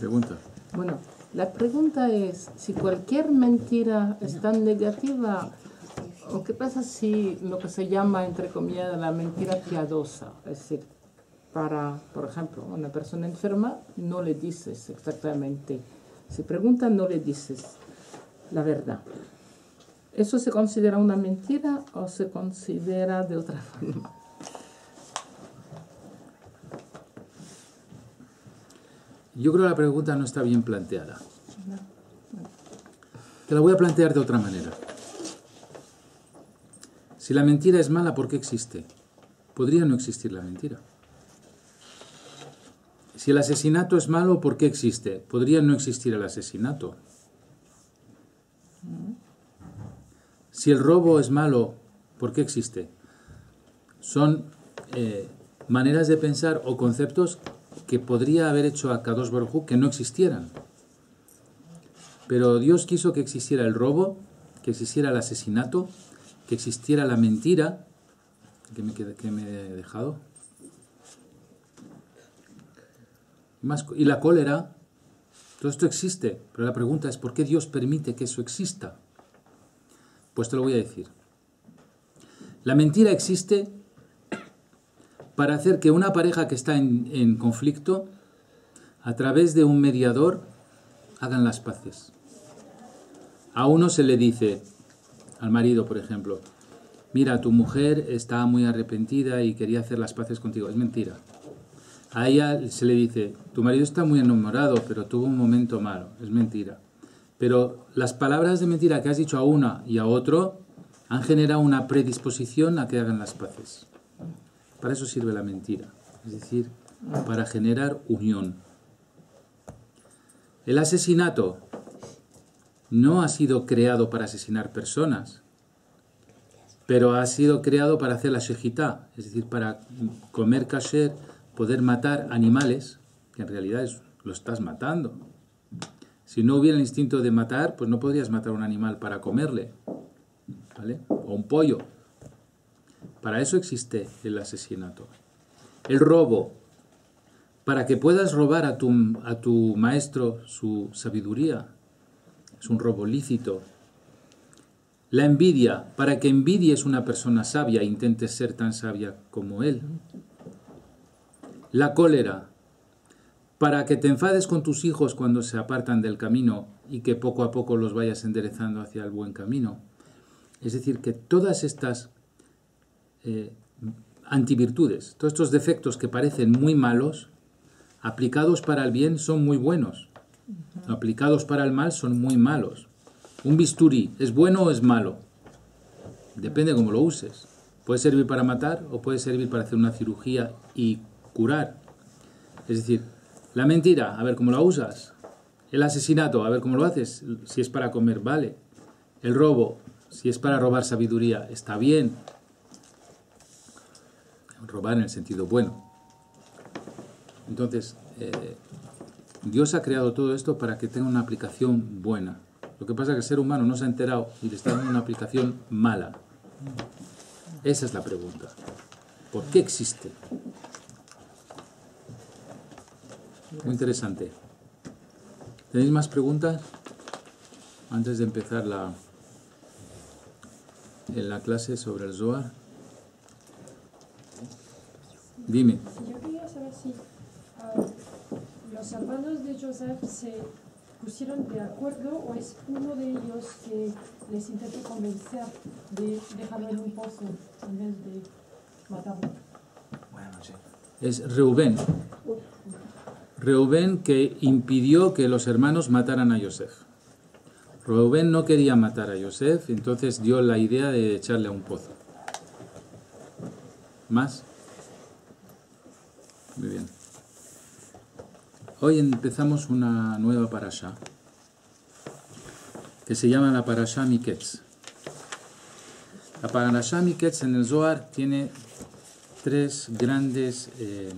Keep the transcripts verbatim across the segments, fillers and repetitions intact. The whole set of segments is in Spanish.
Pregunta. Bueno, la pregunta es, si cualquier mentira es tan negativa, ¿o qué pasa si lo que se llama, entre comillas, la mentira piadosa? Es decir, para, por ejemplo, una persona enferma, no le dices exactamente, si pregunta, no le dices la verdad. ¿Eso se considera una mentira o se considera de otra forma? Yo creo que la pregunta no está bien planteada. Te la voy a plantear de otra manera. Si la mentira es mala, ¿por qué existe? Podría no existir la mentira. Si el asesinato es malo, ¿por qué existe? Podría no existir el asesinato. Si el robo es malo, ¿por qué existe? Son eh, maneras de pensar o conceptos que podría haber hecho a Kadosh Baruj Hu que no existieran. Pero Dios quiso que existiera el robo, que existiera el asesinato, que existiera la mentira. ¿Qué me, queda, qué me he dejado? Más, y la cólera. Todo esto existe, pero la pregunta es ¿por qué Dios permite que eso exista? Pues te lo voy a decir. La mentira existe para hacer que una pareja que está en, en conflicto, a través de un mediador, hagan las paces. A uno se le dice, al marido, por ejemplo, mira, tu mujer está muy arrepentida y quería hacer las paces contigo. Es mentira. A ella se le dice, tu marido está muy enamorado, pero tuvo un momento malo. Es mentira. Pero las palabras de mentira que has dicho a una y a otro han generado una predisposición a que hagan las paces. Para eso sirve la mentira. Es decir, para generar unión. El asesinato no ha sido creado para asesinar personas, pero ha sido creado para hacer la shejitá, es decir, para comer kasher, poder matar animales, que en realidad es, lo estás matando. Si no hubiera el instinto de matar, pues no podrías matar un animal para comerle, ¿vale? O un pollo. Para eso existe el asesinato. El robo, para que puedas robar a tu, a tu maestro su sabiduría, es un robo lícito. La envidia, para que envidies una persona sabia e intentes ser tan sabia como él. La cólera, para que te enfades con tus hijos cuando se apartan del camino y que poco a poco los vayas enderezando hacia el buen camino. Es decir, que todas estas eh, antivirtudes, todos estos defectos que parecen muy malos, aplicados para el bien son muy buenos. Aplicados para el mal son muy malos. Un bisturí, ¿es bueno o es malo? Depende de cómo lo uses. Puede servir para matar o puede servir para hacer una cirugía y curar. Es decir, la mentira, a ver cómo la usas. El asesinato, a ver cómo lo haces. Si es para comer, vale. El robo, si es para robar sabiduría, está bien. Robar en el sentido bueno. Entonces, eh, Dios ha creado todo esto para que tenga una aplicación buena. Lo que pasa es que el ser humano no se ha enterado y le está dando una aplicación mala. Esa es la pregunta. ¿Por qué existe? Muy interesante. ¿Tenéis más preguntas? Antes de empezar la, en la clase sobre el Zohar. Dime. Yo quería saber si uh, los hermanos de Joseph se pusieron de acuerdo o es uno de ellos que les intentó convencer de dejarlo en un pozo en vez de matarlo. Buenas noches. Es Reubén. Reubén que impidió que los hermanos mataran a Yosef. Reubén no quería matar a Yosef, entonces dio la idea de echarle a un pozo. ¿Más? Muy bien. Hoy empezamos una nueva parashá que se llama la parashá Miketz. La parashá Miketz en el Zohar tiene tres grandes eh,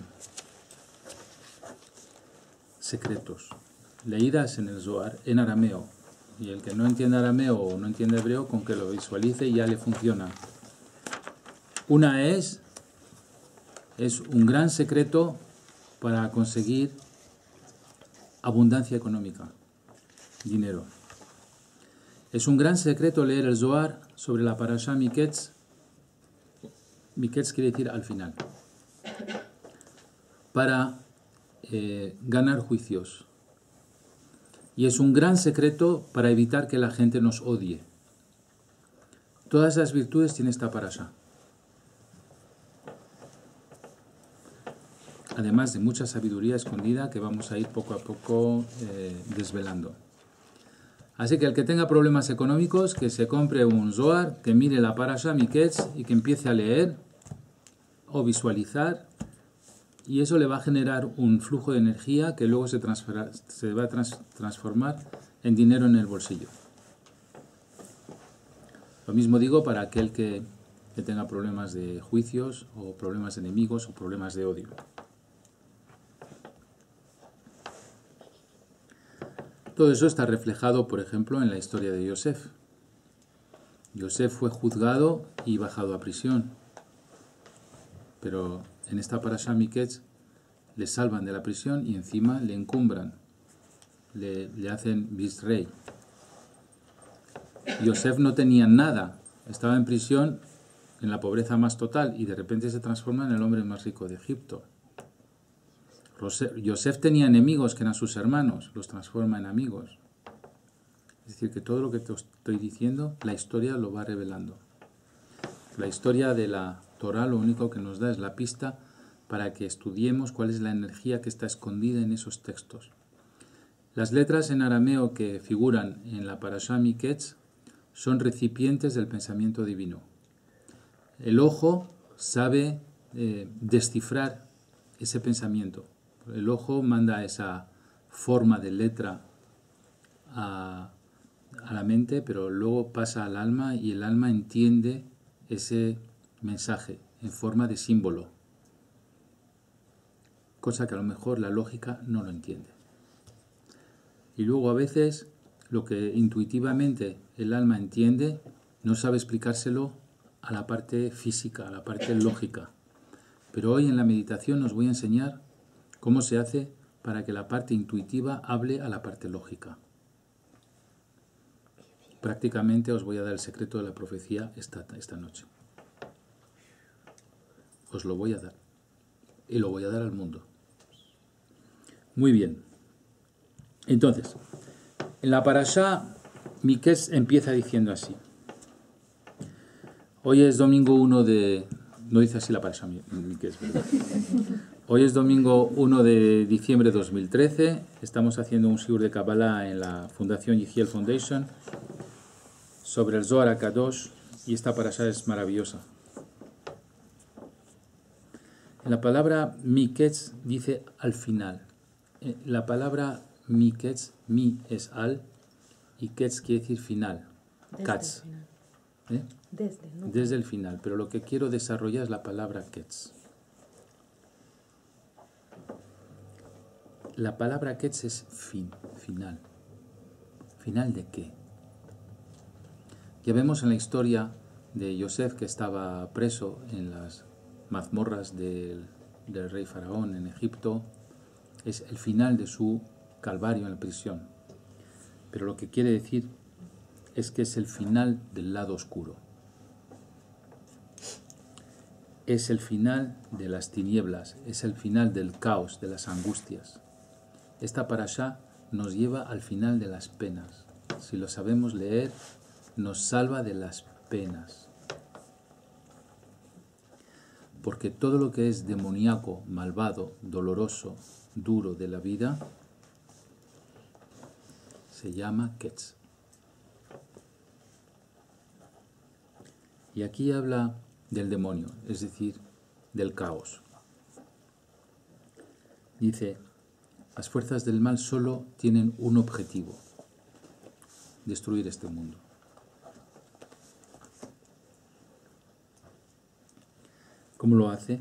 secretos leídas en el Zohar en arameo. Y el que no entiende arameo o no entiende hebreo, con que lo visualice ya le funciona. Una es, es un gran secreto para conseguir abundancia económica, dinero. Es un gran secreto leer el Zohar sobre la Parashá Miketz. Miketz quiere decir al final. Para eh, ganar juicios. Y es un gran secreto para evitar que la gente nos odie. Todas las virtudes tiene esta Parashá. Además de mucha sabiduría escondida que vamos a ir poco a poco eh, desvelando. Así que el que tenga problemas económicos, que se compre un Zohar, que mire la Parashá Miketz y que empiece a leer o visualizar, y eso le va a generar un flujo de energía que luego se, se va a trans transformar en dinero en el bolsillo. Lo mismo digo para aquel que, que tenga problemas de juicios o problemas de enemigos o problemas de odio. Todo eso está reflejado, por ejemplo, en la historia de Yosef. Yosef fue juzgado y bajado a prisión. Pero en esta Parashá Miketz le salvan de la prisión y encima le encumbran. Le, le hacen visrey. Yosef no tenía nada. Estaba en prisión en la pobreza más total y de repente se transforma en el hombre más rico de Egipto. Yosef tenía enemigos que eran sus hermanos, los transforma en amigos. Es decir, que todo lo que te estoy diciendo, la historia lo va revelando. La historia de la Torah lo único que nos da es la pista para que estudiemos cuál es la energía que está escondida en esos textos. Las letras en arameo que figuran en la Parashá Miketz son recipientes del pensamiento divino. El ojo sabe eh, descifrar ese pensamiento. El ojo manda esa forma de letra a, a la mente, pero luego pasa al alma y el alma entiende ese mensaje en forma de símbolo, cosa que a lo mejor la lógica no lo entiende. Y luego a veces lo que intuitivamente el alma entiende no sabe explicárselo a la parte física, a la parte lógica. Pero hoy en la meditación os voy a enseñar cómo se hace para que la parte intuitiva hable a la parte lógica. Prácticamente os voy a dar el secreto de la profecía esta, esta noche. Os lo voy a dar. Y lo voy a dar al mundo. Muy bien. Entonces, en la Parashá Miketz empieza diciendo así. Hoy es domingo uno de... No dice así la Parashá Miketz, ¿verdad? Hoy es domingo uno de diciembre de dos mil trece. Estamos haciendo un shiur de Kabbalah en la Fundación Yehiel Foundation sobre el Zohar HaKadosh y esta parashá es maravillosa. En la palabra Miketz dice al final. La palabra Miketz, mi es al y Ketz quiere decir final. Desde Katz. el final. ¿Eh? Desde, ¿no? Desde el final, pero lo que quiero desarrollar es la palabra Ketz. La palabra Ketz es fin, final. ¿Final de qué? Ya vemos en la historia de Yosef que estaba preso en las mazmorras del, del rey faraón en Egipto. Es el final de su calvario en la prisión. Pero lo que quiere decir es que es el final del lado oscuro. Es el final de las tinieblas, es el final del caos, de las angustias. Esta parashá nos lleva al final de las penas. Si lo sabemos leer, nos salva de las penas. Porque todo lo que es demoníaco, malvado, doloroso, duro de la vida, se llama Ketz. Y aquí habla del demonio, es decir, del caos. Dice, las fuerzas del mal solo tienen un objetivo, destruir este mundo. ¿Cómo lo hace?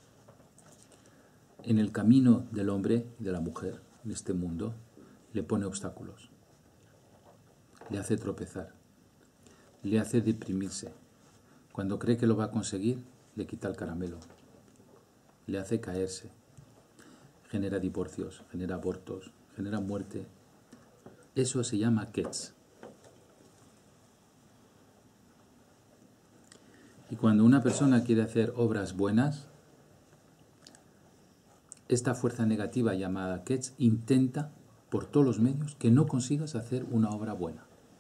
En el camino del hombre y de la mujer, en este mundo, le pone obstáculos, le hace tropezar, le hace deprimirse. Cuando cree que lo va a conseguir, le quita el caramelo, le hace caerse. genera divorcios, genera abortos, genera muerte. Eso se llama Ketz. Y cuando una persona quiere hacer obras buenas, esta fuerza negativa llamada Ketz intenta por todos los medios que no consigas hacer una obra buena.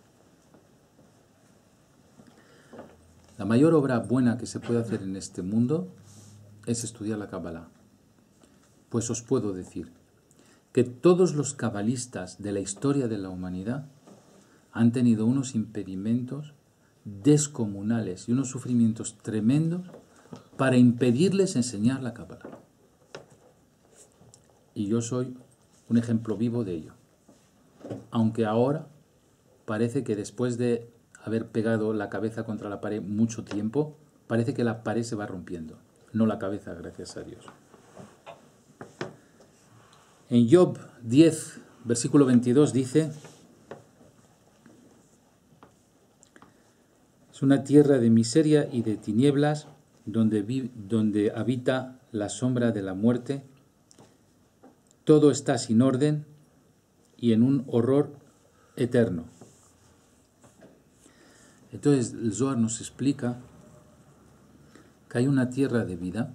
La mayor obra buena que se puede hacer en este mundo es estudiar la Kabbalah. Pues os puedo decir que todos los cabalistas de la historia de la humanidad han tenido unos impedimentos descomunales y unos sufrimientos tremendos para impedirles enseñar la Kabbalah. Y yo soy un ejemplo vivo de ello. Aunque ahora parece que después de haber pegado la cabeza contra la pared mucho tiempo, parece que la pared se va rompiendo, no la cabeza, gracias a Dios. En Job diez, versículo veintidós dice: es una tierra de miseria y de tinieblas donde, vi, donde habita la sombra de la muerte. Todo está sin orden y en un horror eterno. Entonces el Zohar nos explica que hay una tierra de vida,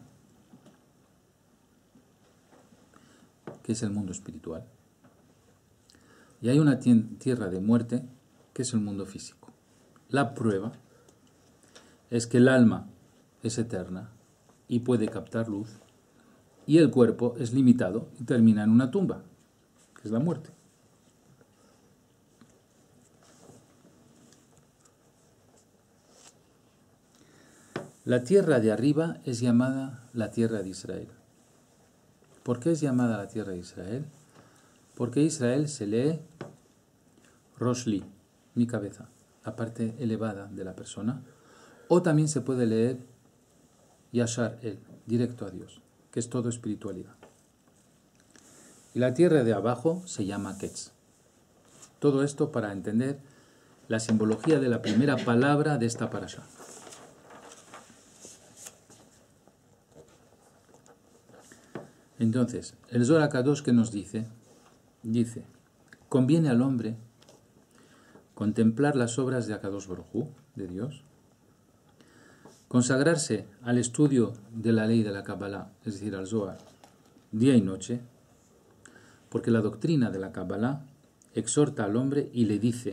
que es el mundo espiritual, y hay una tierra de muerte, que es el mundo físico. La prueba es que el alma es eterna y puede captar luz, y el cuerpo es limitado y termina en una tumba, que es la muerte. La tierra de arriba es llamada la tierra de Israel. ¿Por qué es llamada la tierra de Israel? Porque Israel se lee Roshli, mi cabeza, la parte elevada de la persona, o también se puede leer Yashar el, directo a Dios, que es todo espiritualidad. Y la tierra de abajo se llama Ketz. Todo esto para entender la simbología de la primera palabra de esta parasha. Entonces, el Zohar HaKadosh que nos dice, dice, conviene al hombre contemplar las obras de HaKadosh Baruj Hu, de Dios, consagrarse al estudio de la ley de la Kabbalah, es decir, al Zohar, día y noche, porque la doctrina de la Kabbalah exhorta al hombre y le dice: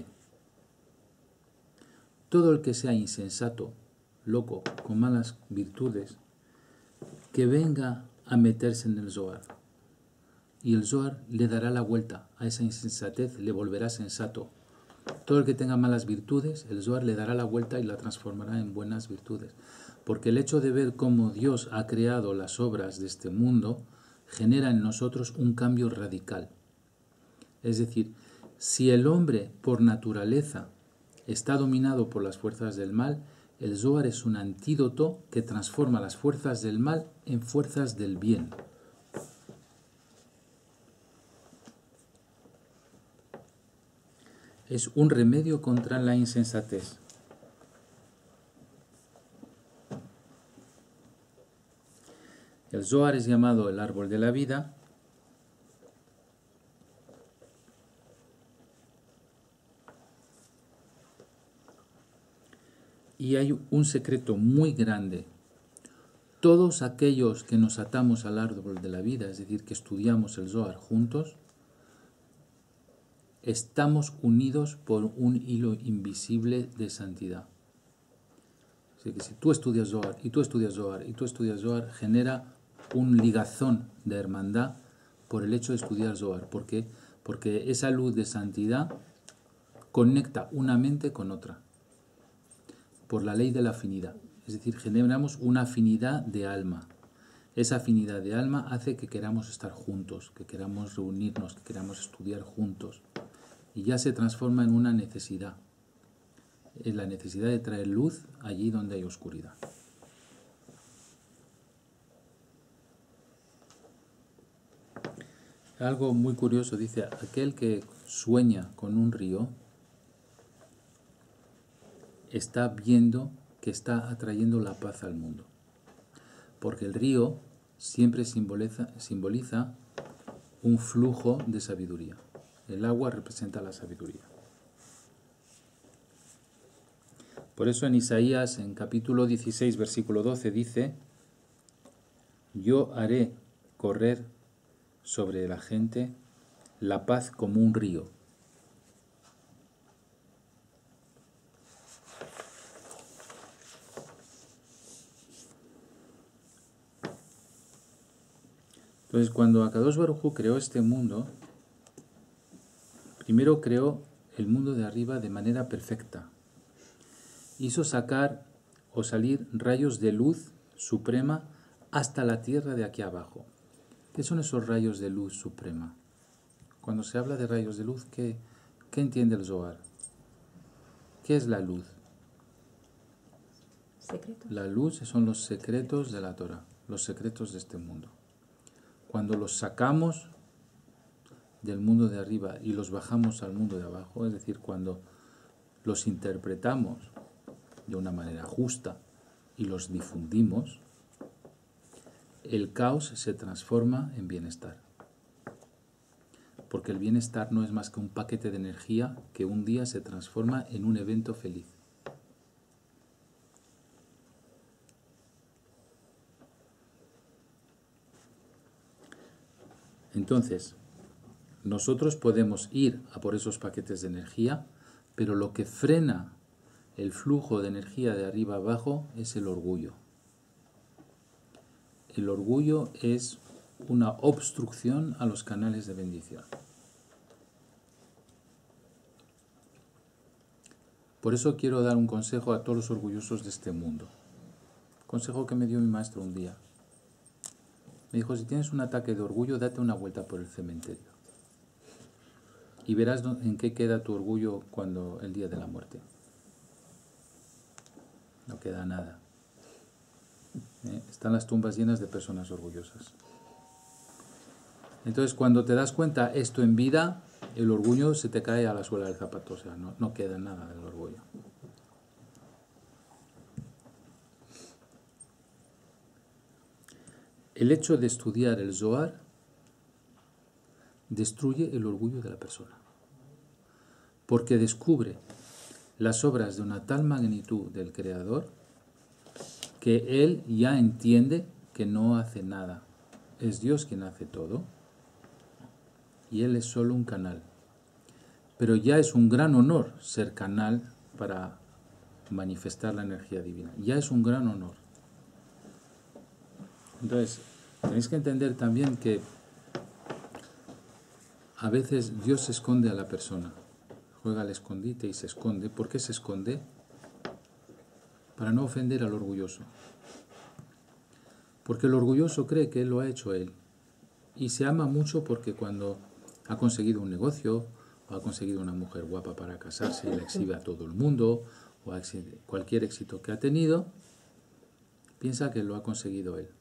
todo el que sea insensato, loco, con malas virtudes, que venga a meterse en el Zohar, y el Zohar le dará la vuelta a esa insensatez, le volverá sensato. Todo el que tenga malas virtudes, el Zohar le dará la vuelta y la transformará en buenas virtudes. Porque el hecho de ver cómo Dios ha creado las obras de este mundo genera en nosotros un cambio radical. Es decir, si el hombre por naturaleza está dominado por las fuerzas del mal, el Zohar es un antídoto que transforma las fuerzas del mal en fuerzas del bien. Es un remedio contra la insensatez. El Zohar es llamado el árbol de la vida y hay un secreto muy grande. Todos aquellos que nos atamos al árbol de la vida, es decir, que estudiamos el Zohar juntos, estamos unidos por un hilo invisible de santidad. Así que si tú estudias Zohar, y tú estudias Zohar, y tú estudias Zohar, genera un ligazón de hermandad por el hecho de estudiar Zohar. ¿Por qué? Porque esa luz de santidad conecta una mente con otra, por la ley de la afinidad. Es decir, generamos una afinidad de alma. Esa afinidad de alma hace que queramos estar juntos, que queramos reunirnos, que queramos estudiar juntos. Y ya se transforma en una necesidad. Es la necesidad de traer luz allí donde hay oscuridad. Algo muy curioso, dice, aquel que sueña con un río está viendo que está atrayendo la paz al mundo. Porque el río siempre simboliza, simboliza un flujo de sabiduría. El agua representa la sabiduría. Por eso en Isaías, en capítulo dieciséis, versículo doce, dice: yo haré correr sobre la gente la paz como un río. Entonces, cuando Akadosh Baruj Hu creó este mundo, primero creó el mundo de arriba de manera perfecta. Hizo sacar o salir rayos de luz suprema hasta la tierra de aquí abajo. ¿Qué son esos rayos de luz suprema? Cuando se habla de rayos de luz, ¿qué, qué entiende el Zohar? ¿Qué es la luz? Secretos. La luz son los secretos de la Torah, los secretos de este mundo. Cuando los sacamos del mundo de arriba y los bajamos al mundo de abajo, es decir, cuando los interpretamos de una manera justa y los difundimos, el caos se transforma en bienestar. Porque el bienestar no es más que un paquete de energía que un día se transforma en un evento feliz. Entonces, nosotros podemos ir a por esos paquetes de energía, pero lo que frena el flujo de energía de arriba a abajo es el orgullo. El orgullo es una obstrucción a los canales de bendición. Por eso quiero dar un consejo a todos los orgullosos de este mundo. Consejo que me dio mi maestro un día. Me dijo: si tienes un ataque de orgullo, date una vuelta por el cementerio. Y verás en qué queda tu orgullo cuando el día de la muerte. No queda nada. ¿Eh? Están las tumbas llenas de personas orgullosas. Entonces, cuando te das cuenta esto en vida, el orgullo se te cae a la suela del zapato. O sea, no, no queda nada del orgullo. El hecho de estudiar el Zohar destruye el orgullo de la persona, porque descubre las obras de una tal magnitud del Creador que él ya entiende que no hace nada. Es Dios quien hace todo y él es solo un canal. Pero ya es un gran honor ser canal para manifestar la energía divina. Ya es un gran honor. Entonces, tenéis que entender también que a veces Dios se esconde a la persona. Juega al escondite y se esconde. ¿Por qué se esconde? Para no ofender al orgulloso. Porque el orgulloso cree que él lo ha hecho él. Y se ama mucho porque cuando ha conseguido un negocio, o ha conseguido una mujer guapa para casarse y la exhibe a todo el mundo, o cualquier éxito que ha tenido, piensa que lo ha conseguido él.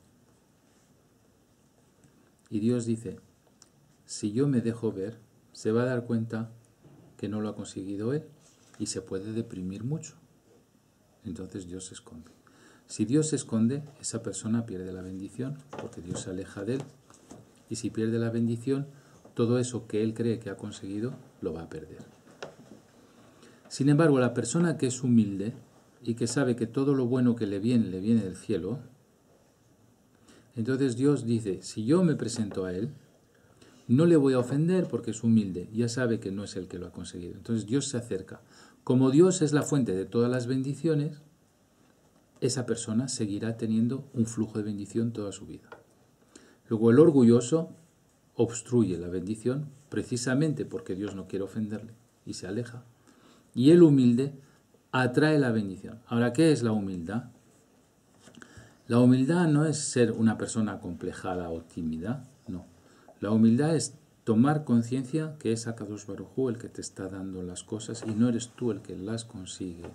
Y Dios dice: si yo me dejo ver, se va a dar cuenta que no lo ha conseguido él y se puede deprimir mucho. Entonces Dios se esconde. Si Dios se esconde, esa persona pierde la bendición porque Dios se aleja de él. Y si pierde la bendición, todo eso que él cree que ha conseguido lo va a perder. Sin embargo, la persona que es humilde y que sabe que todo lo bueno que le viene, le viene del cielo, entonces Dios dice: si yo me presento a él, no le voy a ofender porque es humilde, ya sabe que no es él que lo ha conseguido. Entonces Dios se acerca. Como Dios es la fuente de todas las bendiciones, esa persona seguirá teniendo un flujo de bendición toda su vida. Luego el orgulloso obstruye la bendición precisamente porque Dios no quiere ofenderle y se aleja. Y el humilde atrae la bendición. Ahora, ¿qué es la humildad? La humildad no es ser una persona acomplejada o tímida, no. La humildad es tomar conciencia que es Akadosh Baruj Hu el que te está dando las cosas y no eres tú el que las consigue.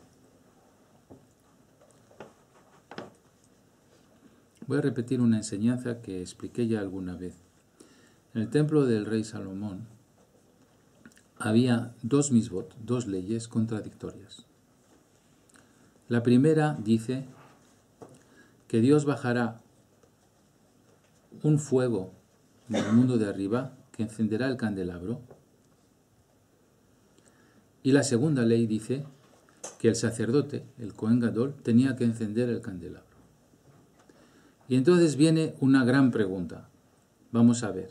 Voy a repetir una enseñanza que expliqué ya alguna vez. En el templo del rey Salomón había dos misbot, dos leyes contradictorias. La primera dice que Dios bajará un fuego del mundo de arriba que que encenderá el candelabro. Y la segunda ley dice que el sacerdote, el Cohen Gadol, tenía que encender el candelabro. Y entonces viene una gran pregunta. Vamos a ver.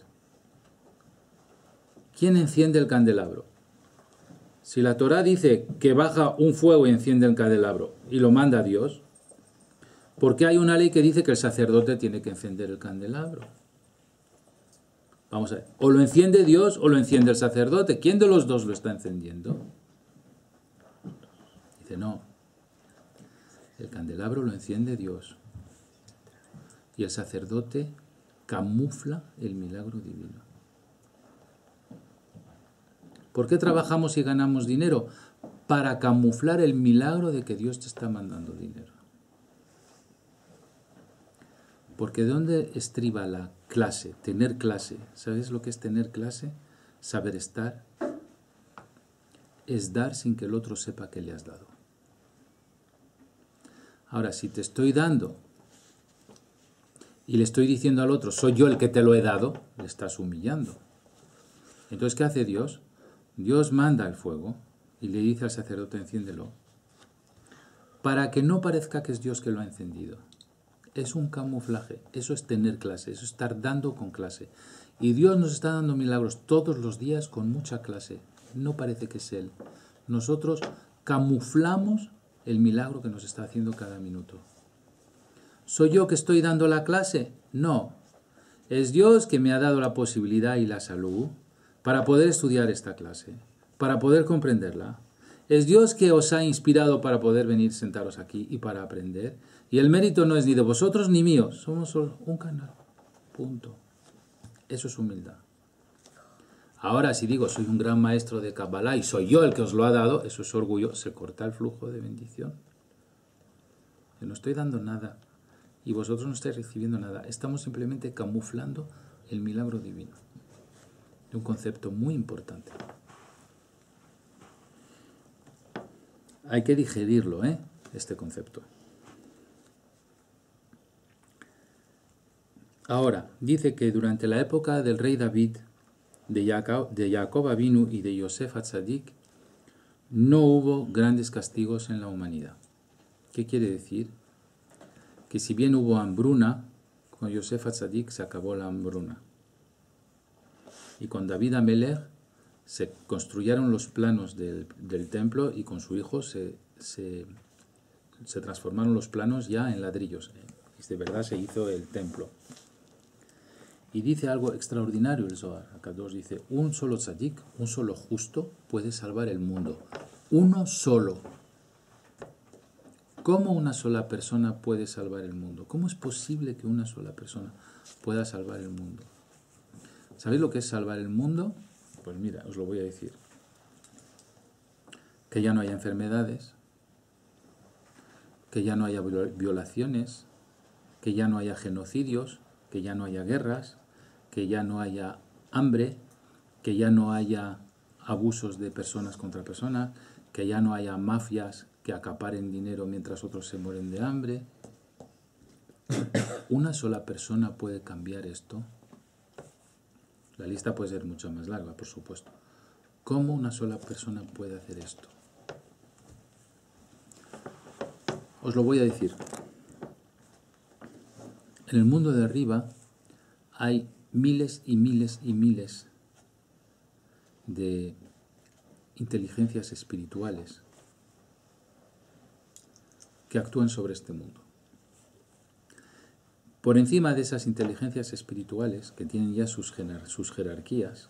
¿Quién enciende el candelabro? Si la Torá dice que baja un fuego y enciende el candelabro y lo manda Dios, ¿por qué hay una ley que dice que el sacerdote tiene que encender el candelabro? Vamos a ver. O lo enciende Dios o lo enciende el sacerdote. ¿Quién de los dos lo está encendiendo? Dice, no. El candelabro lo enciende Dios. Y el sacerdote camufla el milagro divino. ¿Por qué trabajamos y ganamos dinero? Para camuflar el milagro de que Dios te está mandando dinero. Porque ¿de dónde estriba la clase? Tener clase. ¿Sabes lo que es tener clase? Saber estar. Es dar sin que el otro sepa que le has dado. Ahora, si te estoy dando y le estoy diciendo al otro, soy yo el que te lo he dado, le estás humillando. Entonces, ¿qué hace Dios? Dios manda el fuego y le dice al sacerdote, enciéndelo, para que no parezca que es Dios que lo ha encendido. Es un camuflaje, eso es tener clase, eso es estar dando con clase. Y Dios nos está dando milagros todos los días con mucha clase. No parece que es Él. Nosotros camuflamos el milagro que nos está haciendo cada minuto. ¿Soy yo que estoy dando la clase? No. Es Dios que me ha dado la posibilidad y la salud para poder estudiar esta clase, para poder comprenderla. Es Dios que os ha inspirado para poder venir sentaros aquí y para aprender. Y el mérito no es ni de vosotros ni mío, somos solo un canal. Punto. Eso es humildad. Ahora, si digo, soy un gran maestro de Kabbalah y soy yo el que os lo ha dado, eso es orgullo, se corta el flujo de bendición. Yo no estoy dando nada y vosotros no estáis recibiendo nada. Estamos simplemente camuflando el milagro divino. Un concepto muy importante. Hay que digerirlo, ¿eh? Este concepto. Ahora, dice que durante la época del rey David, de Jacob, de Jacob Avinu y de Yosef Hatzadik, no hubo grandes castigos en la humanidad. ¿Qué quiere decir? Que si bien hubo hambruna, con Yosef Hatzadik se acabó la hambruna. Y con David Amelech se construyeron los planos del, del templo y con su hijo se, se, se transformaron los planos ya en ladrillos. Y de verdad se hizo el templo. Y dice algo extraordinario el Zohar. Acá dos dice, un solo tzadik, un solo justo, puede salvar el mundo. Uno solo. ¿Cómo una sola persona puede salvar el mundo? ¿Cómo es posible que una sola persona pueda salvar el mundo? ¿Sabéis lo que es salvar el mundo? Pues mira, os lo voy a decir. Que ya no haya enfermedades, que ya no haya violaciones, que ya no haya genocidios, que ya no haya guerras, que ya no haya hambre, que ya no haya abusos de personas contra personas, que ya no haya mafias que acaparen dinero mientras otros se mueren de hambre. ¿Una sola persona puede cambiar esto? La lista puede ser mucho más larga, por supuesto. ¿Cómo una sola persona puede hacer esto? Os lo voy a decir. En el mundo de arriba hay miles y miles y miles de inteligencias espirituales que actúan sobre este mundo. Por encima de esas inteligencias espirituales, que tienen ya sus, sus jerarquías,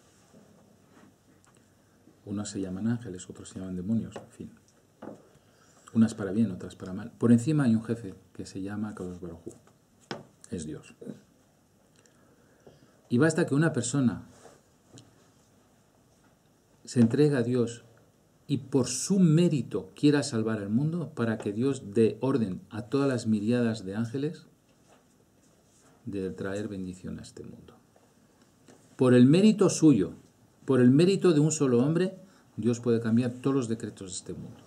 unos se llaman ángeles, otros se llaman demonios, en fin. Unas para bien, otras para mal. Por encima hay un jefe que se llama Kadosh Baruj Hu. Es Dios. Y basta que una persona se entregue a Dios y por su mérito quiera salvar el mundo para que Dios dé orden a todas las miriadas de ángeles de traer bendición a este mundo. Por el mérito suyo, por el mérito de un solo hombre, Dios puede cambiar todos los decretos de este mundo.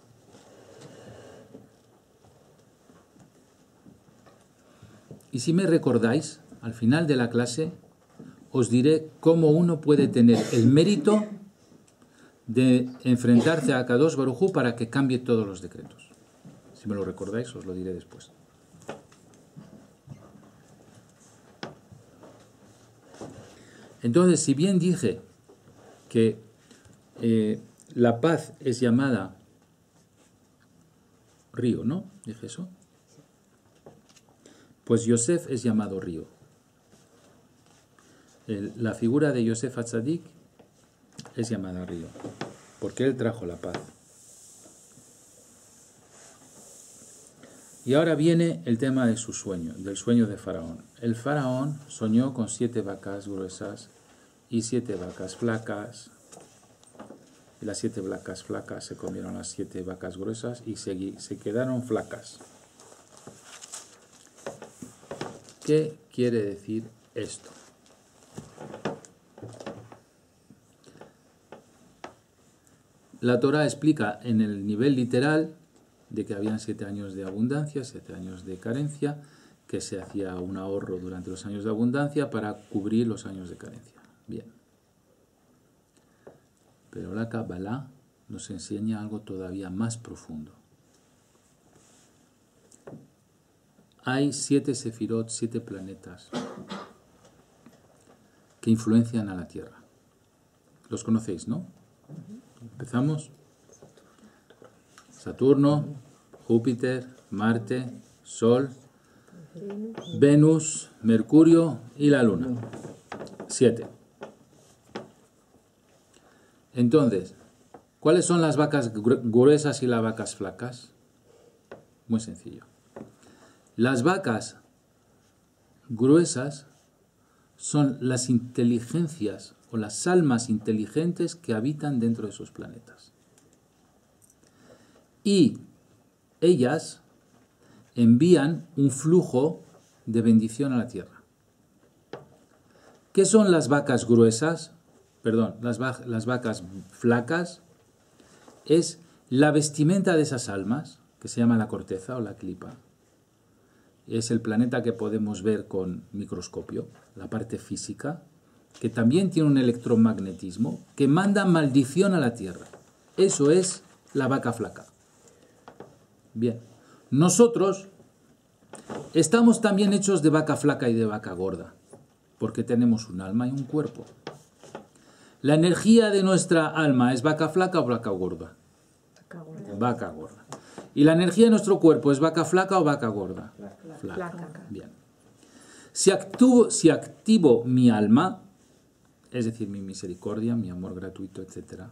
Y si me recordáis, al final de la clase os diré cómo uno puede tener el mérito de enfrentarse a Kadosh Baruj Hu para que cambie todos los decretos. Si me lo recordáis, os lo diré después. Entonces, si bien dije que eh, la paz es llamada río, ¿no? Dije eso. Pues Yosef es llamado río. El, la figura de Yosef Atzadik es llamada río, porque él trajo la paz. Y ahora viene el tema de su sueño, del sueño de Faraón. El Faraón soñó con siete vacas gruesas y siete vacas flacas. Y las siete vacas flacas se comieron las siete vacas gruesas y se, se quedaron flacas. ¿Qué quiere decir esto? La Torá explica en el nivel literal de que habían siete años de abundancia, siete años de carencia, que se hacía un ahorro durante los años de abundancia para cubrir los años de carencia. Bien. Pero la Kabbalah nos enseña algo todavía más profundo. Hay siete sefirot, siete planetas que influencian a la Tierra. Los conocéis, ¿no? Empezamos. Saturno, Júpiter, Marte, Sol, Venus, Mercurio y la Luna. Siete. Entonces, ¿cuáles son las vacas gruesas y las vacas flacas? Muy sencillo. Las vacas gruesas son las inteligencias o las almas inteligentes que habitan dentro de esos planetas. Y ellas envían un flujo de bendición a la tierra. ¿Qué son las vacas gruesas? Perdón, las, va las vacas flacas. Es la vestimenta de esas almas, que se llama la corteza o la clipa. Es el planeta que podemos ver con microscopio, la parte física, que también tiene un electromagnetismo que manda maldición a la tierra. Eso es la vaca flaca. Bien, nosotros estamos también hechos de vaca flaca y de vaca gorda, porque tenemos un alma y un cuerpo. ¿La energía de nuestra alma es vaca flaca o vaca gorda? Vaca gorda. Vaca gorda. ¿Y la energía de nuestro cuerpo es vaca flaca o vaca gorda? Flaca. Flaca. Bien. Si activo, si activo mi alma, es decir, mi misericordia, mi amor gratuito, etcétera,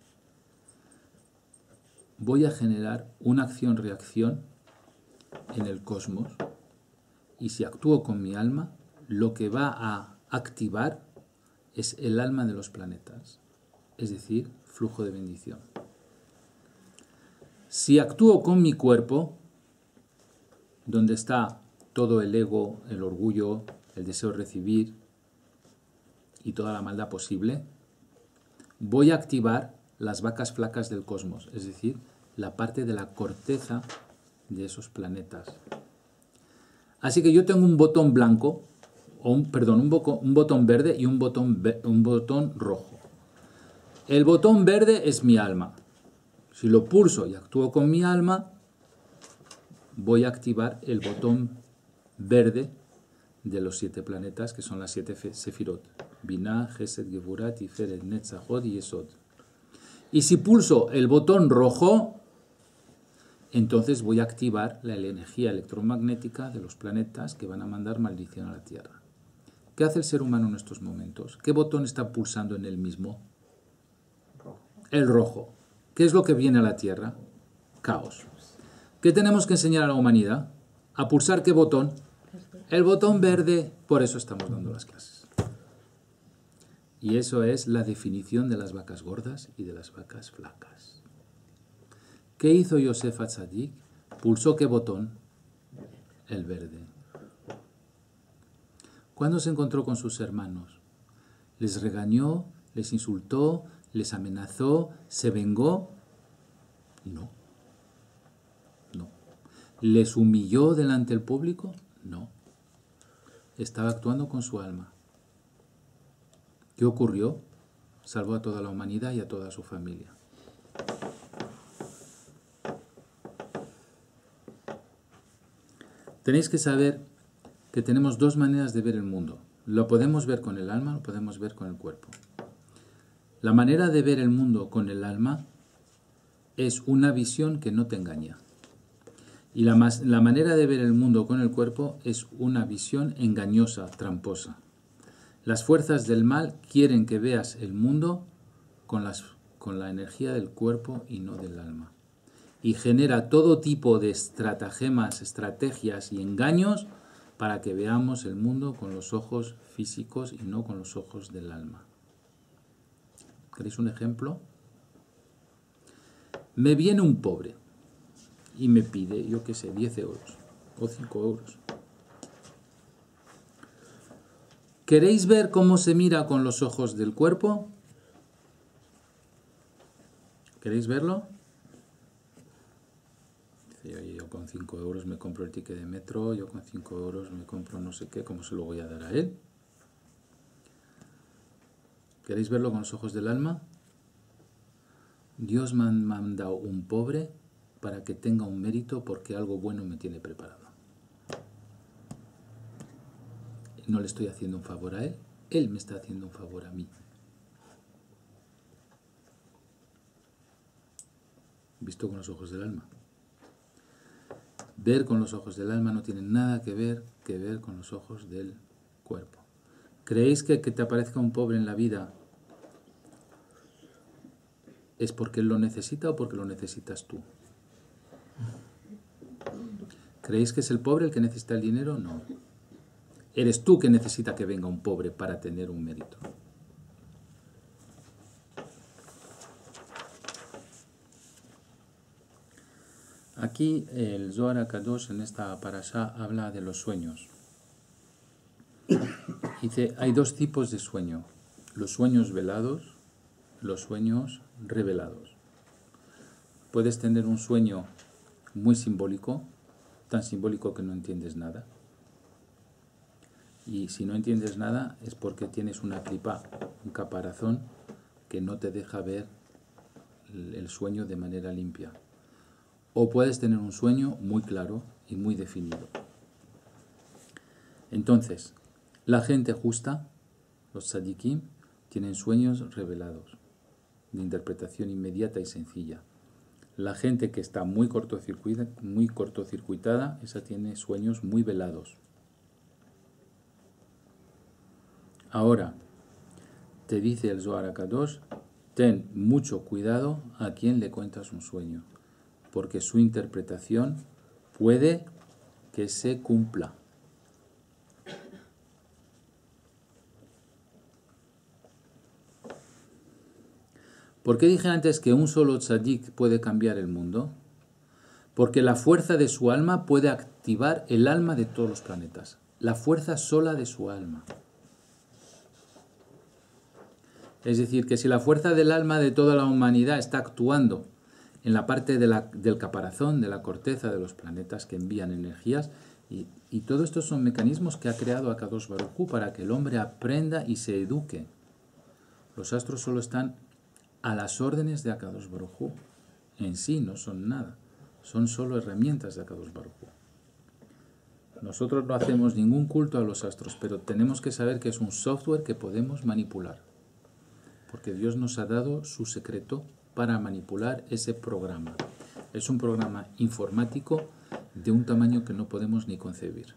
voy a generar una acción-reacción en el cosmos, y si actúo con mi alma, lo que va a activar es el alma de los planetas, es decir, flujo de bendición. Si actúo con mi cuerpo, donde está todo el ego, el orgullo, el deseo de recibir y toda la maldad posible, voy a activar las vacas flacas del cosmos, es decir, la parte de la corteza de esos planetas. Así que yo tengo un botón blanco, o un, perdón, un, boco, un botón verde y un botón, un botón rojo. El botón verde es mi alma. Si lo pulso y actúo con mi alma, voy a activar el botón verde de los siete planetas, que son las siete sefirot. Binah, Gesed, Geburah, Tiferet, Netzach, Hod y Yesod. Y si pulso el botón rojo, entonces voy a activar la energía electromagnética de los planetas que van a mandar maldición a la Tierra. ¿Qué hace el ser humano en estos momentos? ¿Qué botón está pulsando en él mismo? El rojo. ¿Qué es lo que viene a la Tierra? Caos. ¿Qué tenemos que enseñar a la humanidad? ¿A pulsar qué botón? El botón verde. Por eso estamos dando las clases. Y eso es la definición de las vacas gordas y de las vacas flacas. ¿Qué hizo Yosef Atzadik? ¿Pulsó qué botón? El verde. ¿Cuándo se encontró con sus hermanos? ¿Les regañó? ¿Les insultó? ¿Les amenazó? ¿Se vengó? No. No. ¿Les humilló delante del público? No. Estaba actuando con su alma. ¿Qué ocurrió? Salvó a toda la humanidad y a toda su familia. Tenéis que saber que tenemos dos maneras de ver el mundo. Lo podemos ver con el alma, lo podemos ver con el cuerpo. La manera de ver el mundo con el alma es una visión que no te engaña. Y la, mas- la manera de ver el mundo con el cuerpo es una visión engañosa, tramposa. Las fuerzas del mal quieren que veas el mundo con, las, con la energía del cuerpo y no del alma. Y genera todo tipo de estratagemas, estrategias y engaños para que veamos el mundo con los ojos físicos y no con los ojos del alma. ¿Queréis un ejemplo? Me viene un pobre y me pide, yo qué sé, diez euros o cinco euros. ¿Queréis ver cómo se mira con los ojos del cuerpo? ¿Queréis verlo? Dice, oye, yo con cinco euros me compro el ticket de metro, yo con cinco euros me compro no sé qué, ¿cómo se lo voy a dar a él? ¿Queréis verlo con los ojos del alma? Dios me ha mandado un pobre para que tenga un mérito porque algo bueno me tiene preparado. No le estoy haciendo un favor a él, él me está haciendo un favor a mí. Visto con los ojos del alma. Ver con los ojos del alma no tiene nada que ver que ver con los ojos del cuerpo. ¿Creéis que que te aparezca un pobre en la vida es porque él lo necesita o porque lo necesitas tú? ¿Creéis que es el pobre el que necesita el dinero? No. Eres tú que necesita que venga un pobre para tener un mérito. Aquí el Zohar HaKadosh en esta parashá habla de los sueños. Dice, hay dos tipos de sueño. Los sueños velados, los sueños revelados. Puedes tener un sueño muy simbólico, tan simbólico que no entiendes nada. Y si no entiendes nada es porque tienes una clipa, un caparazón que no te deja ver el sueño de manera limpia. O puedes tener un sueño muy claro y muy definido. Entonces, la gente justa, los tzadikim, tienen sueños revelados, de interpretación inmediata y sencilla. La gente que está muy cortocircuitada, muy cortocircuitada, esa tiene sueños muy velados. Ahora, te dice el Zohar HaKadosh, ten mucho cuidado a quien le cuentas un sueño, porque su interpretación puede que se cumpla. ¿Por qué dije antes que un solo tzadik puede cambiar el mundo? Porque la fuerza de su alma puede activar el alma de todos los planetas. La fuerza sola de su alma. Es decir, que si la fuerza del alma de toda la humanidad está actuando en la parte de la, del caparazón, de la corteza de los planetas que envían energías, y, y todo esto son mecanismos que ha creado Akadosh Baruj Hu para que el hombre aprenda y se eduque. Los astros solo están a las órdenes de Akadosh Baruj Hu. En sí no son nada, son solo herramientas de Akadosh Baruj Hu. Nosotros no hacemos ningún culto a los astros, pero tenemos que saber que es un software que podemos manipular, porque Dios nos ha dado su secreto para manipular ese programa. Es un programa informático de un tamaño que no podemos ni concebir.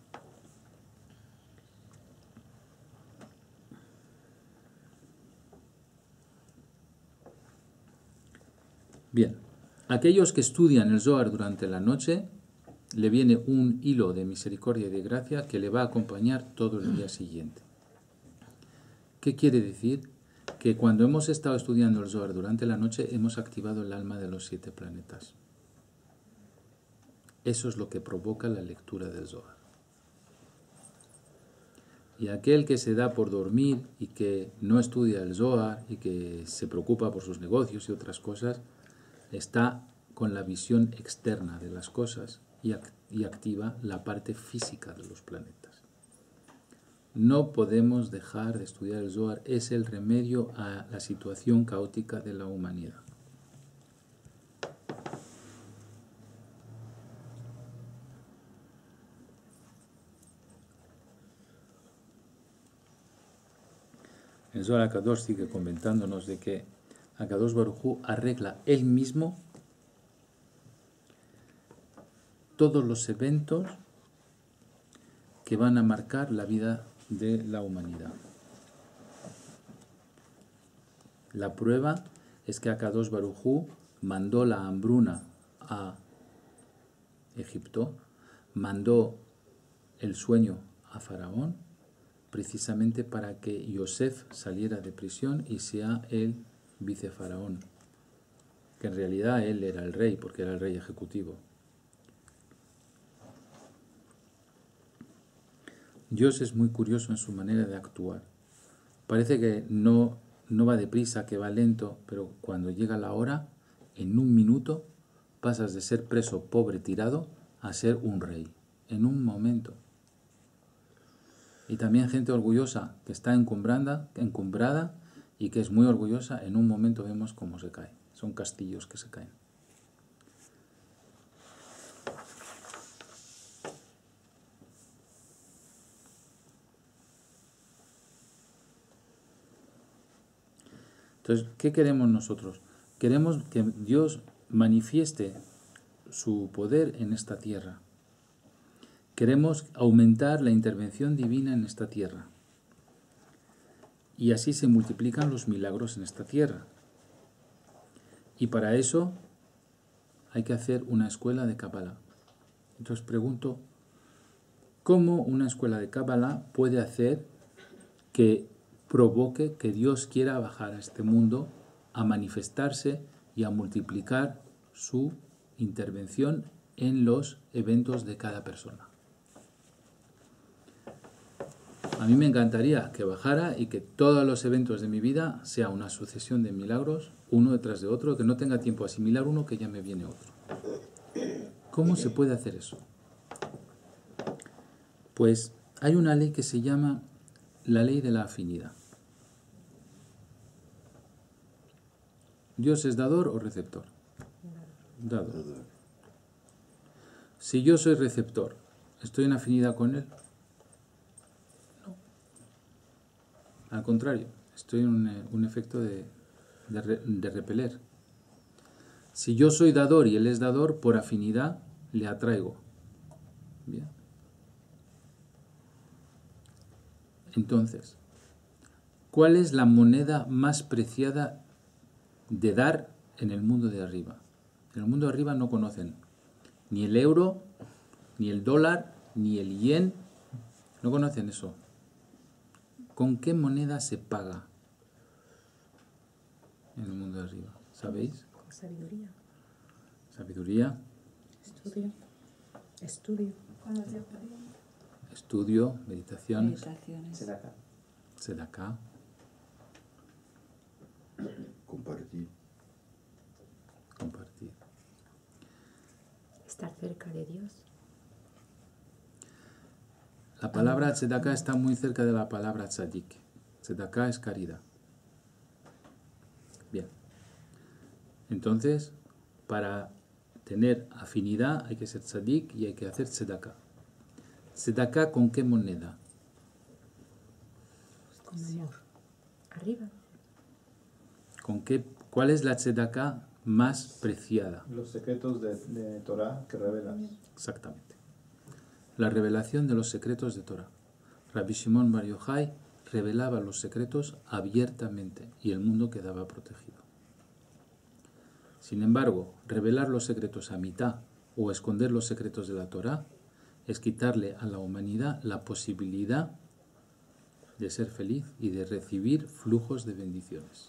Bien, aquellos que estudian el Zohar durante la noche, le viene un hilo de misericordia y de gracia que le va a acompañar todo el día siguiente. ¿Qué quiere decir? Que cuando hemos estado estudiando el Zohar durante la noche, hemos activado el alma de los siete planetas. Eso es lo que provoca la lectura del Zohar. Y aquel que se da por dormir y que no estudia el Zohar y que se preocupa por sus negocios y otras cosas, está con la visión externa de las cosas y, act- y activa la parte física de los planetas. No podemos dejar de estudiar el Zohar. Es el remedio a la situación caótica de la humanidad. El Zohar HaKadosh sigue comentándonos de que HaKadosh Baruj Hu arregla él mismo todos los eventos que van a marcar la vida de la humanidad. La prueba es que HaKadosh Baruj Hu mandó la hambruna a Egipto, mandó el sueño a Faraón, precisamente para que Yosef saliera de prisión y sea el vicefaraón, que en realidad él era el rey, porque era el rey ejecutivo. Dios es muy curioso en su manera de actuar. Parece que no, no va deprisa, que va lento, pero cuando llega la hora, en un minuto pasas de ser preso, pobre, tirado, a ser un rey. En un momento. Y también gente orgullosa que está encumbrada, encumbrada y que es muy orgullosa, en un momento vemos cómo se cae. Son castillos que se caen. Entonces, ¿qué queremos nosotros? Queremos que Dios manifieste su poder en esta tierra. Queremos aumentar la intervención divina en esta tierra. Y así se multiplican los milagros en esta tierra. Y para eso hay que hacer una escuela de Kabbalah. Entonces pregunto, ¿cómo una escuela de Kabbalah puede hacer que provoque que Dios quiera bajar a este mundo a manifestarse y a multiplicar su intervención en los eventos de cada persona? A mí me encantaría que bajara y que todos los eventos de mi vida sea una sucesión de milagros, uno detrás de otro, que no tenga tiempo a asimilar uno, que ya me viene otro. ¿Cómo se puede hacer eso? Pues hay una ley que se llama la ley de la afinidad. ¿Dios es dador o receptor? Dador. Si yo soy receptor, ¿estoy en afinidad con él? Al contrario, estoy en un, un efecto de, de, re, de repeler. Si yo soy dador y él es dador, por afinidad le atraigo. Bien. Entonces, ¿cuál es la moneda más preciada de dar en el mundo de arriba? En el mundo de arriba no conocen ni el euro, ni el dólar, ni el yen. No conocen eso. ¿Con qué moneda se paga en el mundo de arriba? ¿Sabéis? Con sabiduría. Sabiduría. Estudio. Estudio. Estudio, meditaciones. Meditaciones. Sedaká. Sedaká. Compartir. Compartir. Estar cerca de Dios. La palabra tzedaká está muy cerca de la palabra tzadik. Tzedaká es caridad. Bien. Entonces, para tener afinidad hay que ser tzadik y hay que hacer tzedaká. ¿Tzedaká con qué moneda? Con amor. Arriba. ¿Con qué, ¿Cuál es la tzedaká más preciada? Los secretos de, de Torah que revelas. Exactamente. La revelación de los secretos de Torah. Rabbi Shimon Bar Yochai revelaba los secretos abiertamente y el mundo quedaba protegido. Sin embargo, revelar los secretos a mitad o esconder los secretos de la Torah es quitarle a la humanidad la posibilidad de ser feliz y de recibir flujos de bendiciones.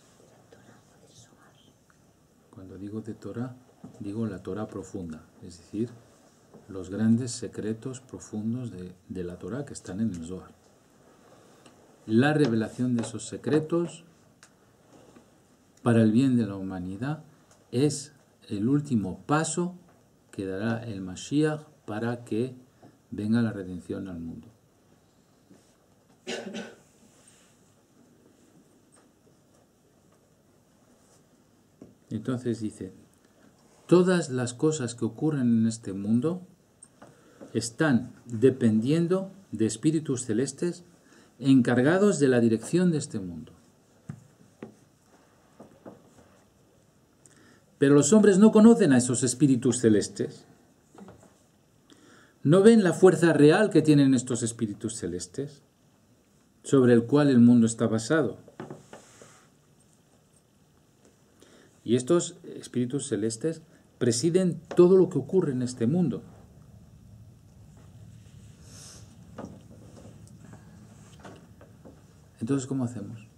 Cuando digo de Torah, digo la Torah profunda, es decir, los grandes secretos profundos de, de la Torah que están en el Zohar. La revelación de esos secretos para el bien de la humanidad es el último paso que dará el Mashiach para que venga la redención al mundo. Entonces dice, todas las cosas que ocurren en este mundo están dependiendo de espíritus celestes encargados de la dirección de este mundo. Pero los hombres no conocen a esos espíritus celestes. No ven la fuerza real que tienen estos espíritus celestes, sobre el cual el mundo está basado. Y estos espíritus celestes presiden todo lo que ocurre en este mundo. Entonces, ¿cómo hacemos?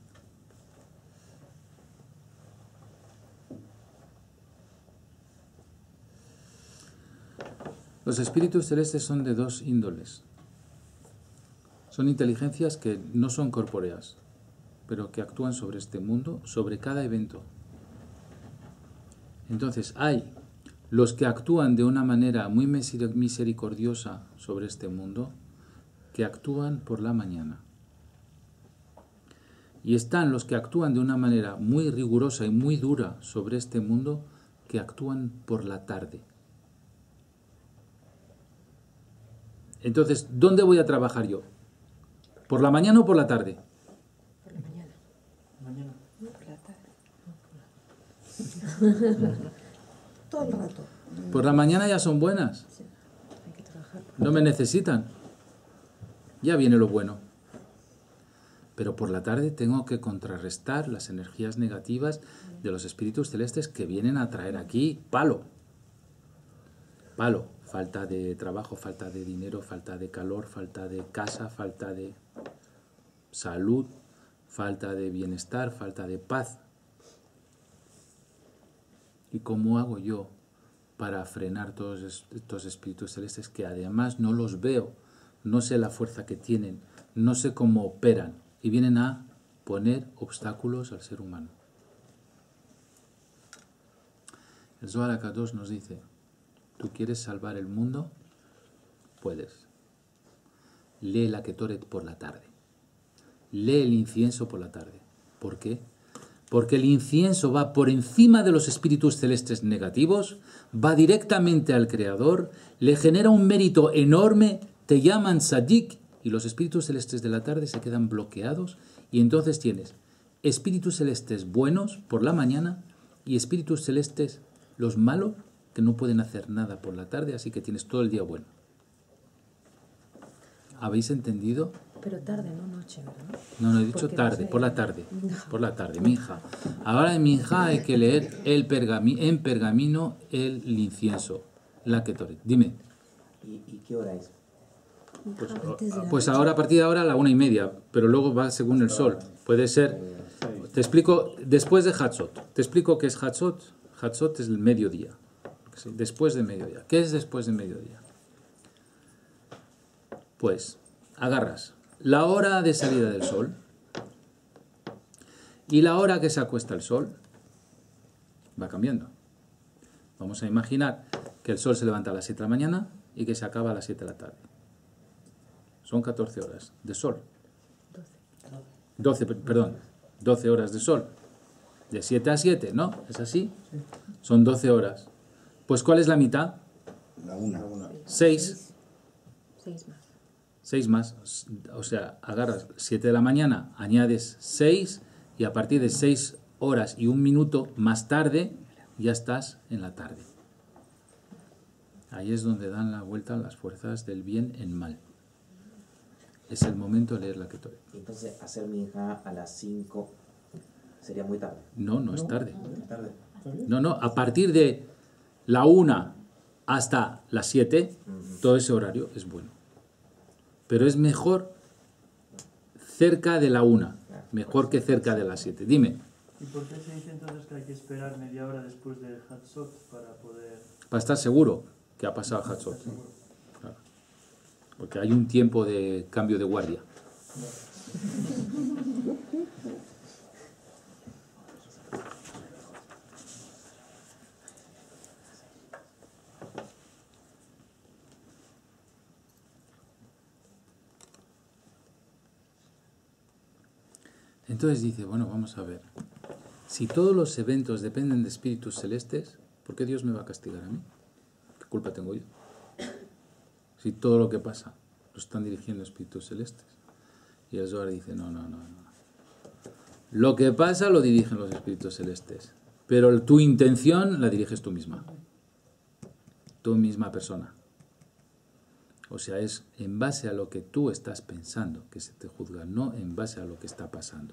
Los espíritus celestes son de dos índoles. Son inteligencias que no son corpóreas, pero que actúan sobre este mundo, sobre cada evento. Entonces, hay los que actúan de una manera muy misericordiosa sobre este mundo, que actúan por la mañana. Y están los que actúan de una manera muy rigurosa y muy dura sobre este mundo, que actúan por la tarde. Entonces, ¿dónde voy a trabajar yo? ¿Por la mañana o por la tarde? Por la mañana. Mañana. No, por la tarde. Todo el rato. Por la mañana ya son buenas. Sí. Hay que trabajar. No me necesitan. Ya viene lo bueno. Pero por la tarde tengo que contrarrestar las energías negativas de los espíritus celestes que vienen a traer aquí palo. Palo. Falta de trabajo, falta de dinero, falta de calor, falta de casa, falta de salud, falta de bienestar, falta de paz. ¿Y cómo hago yo para frenar todos estos espíritus celestes que además no los veo, no sé la fuerza que tienen, no sé cómo operan y vienen a poner obstáculos al ser humano? El Zohar HaKadosh nos dice: ¿tú quieres salvar el mundo? Puedes. Lee la Ketoret por la tarde. Lee el incienso por la tarde. ¿Por qué? Porque el incienso va por encima de los espíritus celestes negativos, va directamente al Creador, le genera un mérito enorme, te llaman Sadik, y los espíritus celestes de la tarde se quedan bloqueados, y entonces tienes espíritus celestes buenos por la mañana y espíritus celestes, los malos, que no pueden hacer nada por la tarde, así que tienes todo el día bueno. ¿Habéis entendido? Pero tarde, no noche, ¿verdad? No, no he dicho Porque tarde, no sé. por la tarde. Por la tarde, mi hija. Ahora en mi hija hay que leer el pergami- en pergamino el incienso, la Ketoret. Dime. ¿Y, y qué hora es? Pues, Antes de la pues noche. ahora, a partir de ahora, a la una y media, pero luego va según el sol. Puede ser. Te explico, después de Hatzot. Te explico qué es Hatzot. Hatzot es el mediodía. Después de mediodía. ¿Qué es después de mediodía? Pues agarras la hora de salida del sol y la hora que se acuesta el sol. Va cambiando. Vamos a imaginar que el sol se levanta a las siete de la mañana y que se acaba a las siete de la tarde. Son catorce horas de sol. doce, perdón, doce horas de sol. De siete a siete, ¿no? ¿Es así? Son doce horas. Pues ¿cuál es la mitad? La una. seis. Seis más. seis más. O sea, agarras siete de la mañana, añades seis y a partir de seis horas y un minuto más tarde ya estás en la tarde. Ahí es donde dan la vuelta las fuerzas del bien en mal. Es el momento de leer la Ketoret. Entonces, hacer mi hija a las cinco sería muy tarde. No, no es tarde. Tarde. No, no, a partir de la una hasta las siete, todo ese horario es bueno. Pero es mejor cerca de la una, mejor que cerca de las siete. Dime. ¿Y por qué se dice entonces que hay que esperar media hora después de Hatzot para poder...? Para estar seguro que ha pasado Hatzot. Claro. Porque hay un tiempo de cambio de guardia. Entonces dice, bueno, vamos a ver. Si todos los eventos dependen de espíritus celestes, ¿por qué Dios me va a castigar a mí? ¿Qué culpa tengo yo? Si todo lo que pasa lo están dirigiendo espíritus celestes. Y el Zohar dice, no, no, no, no. Lo que pasa lo dirigen los espíritus celestes, pero tu intención la diriges tú misma. Tú misma persona. O sea, es en base a lo que tú estás pensando que se te juzga, no en base a lo que está pasando.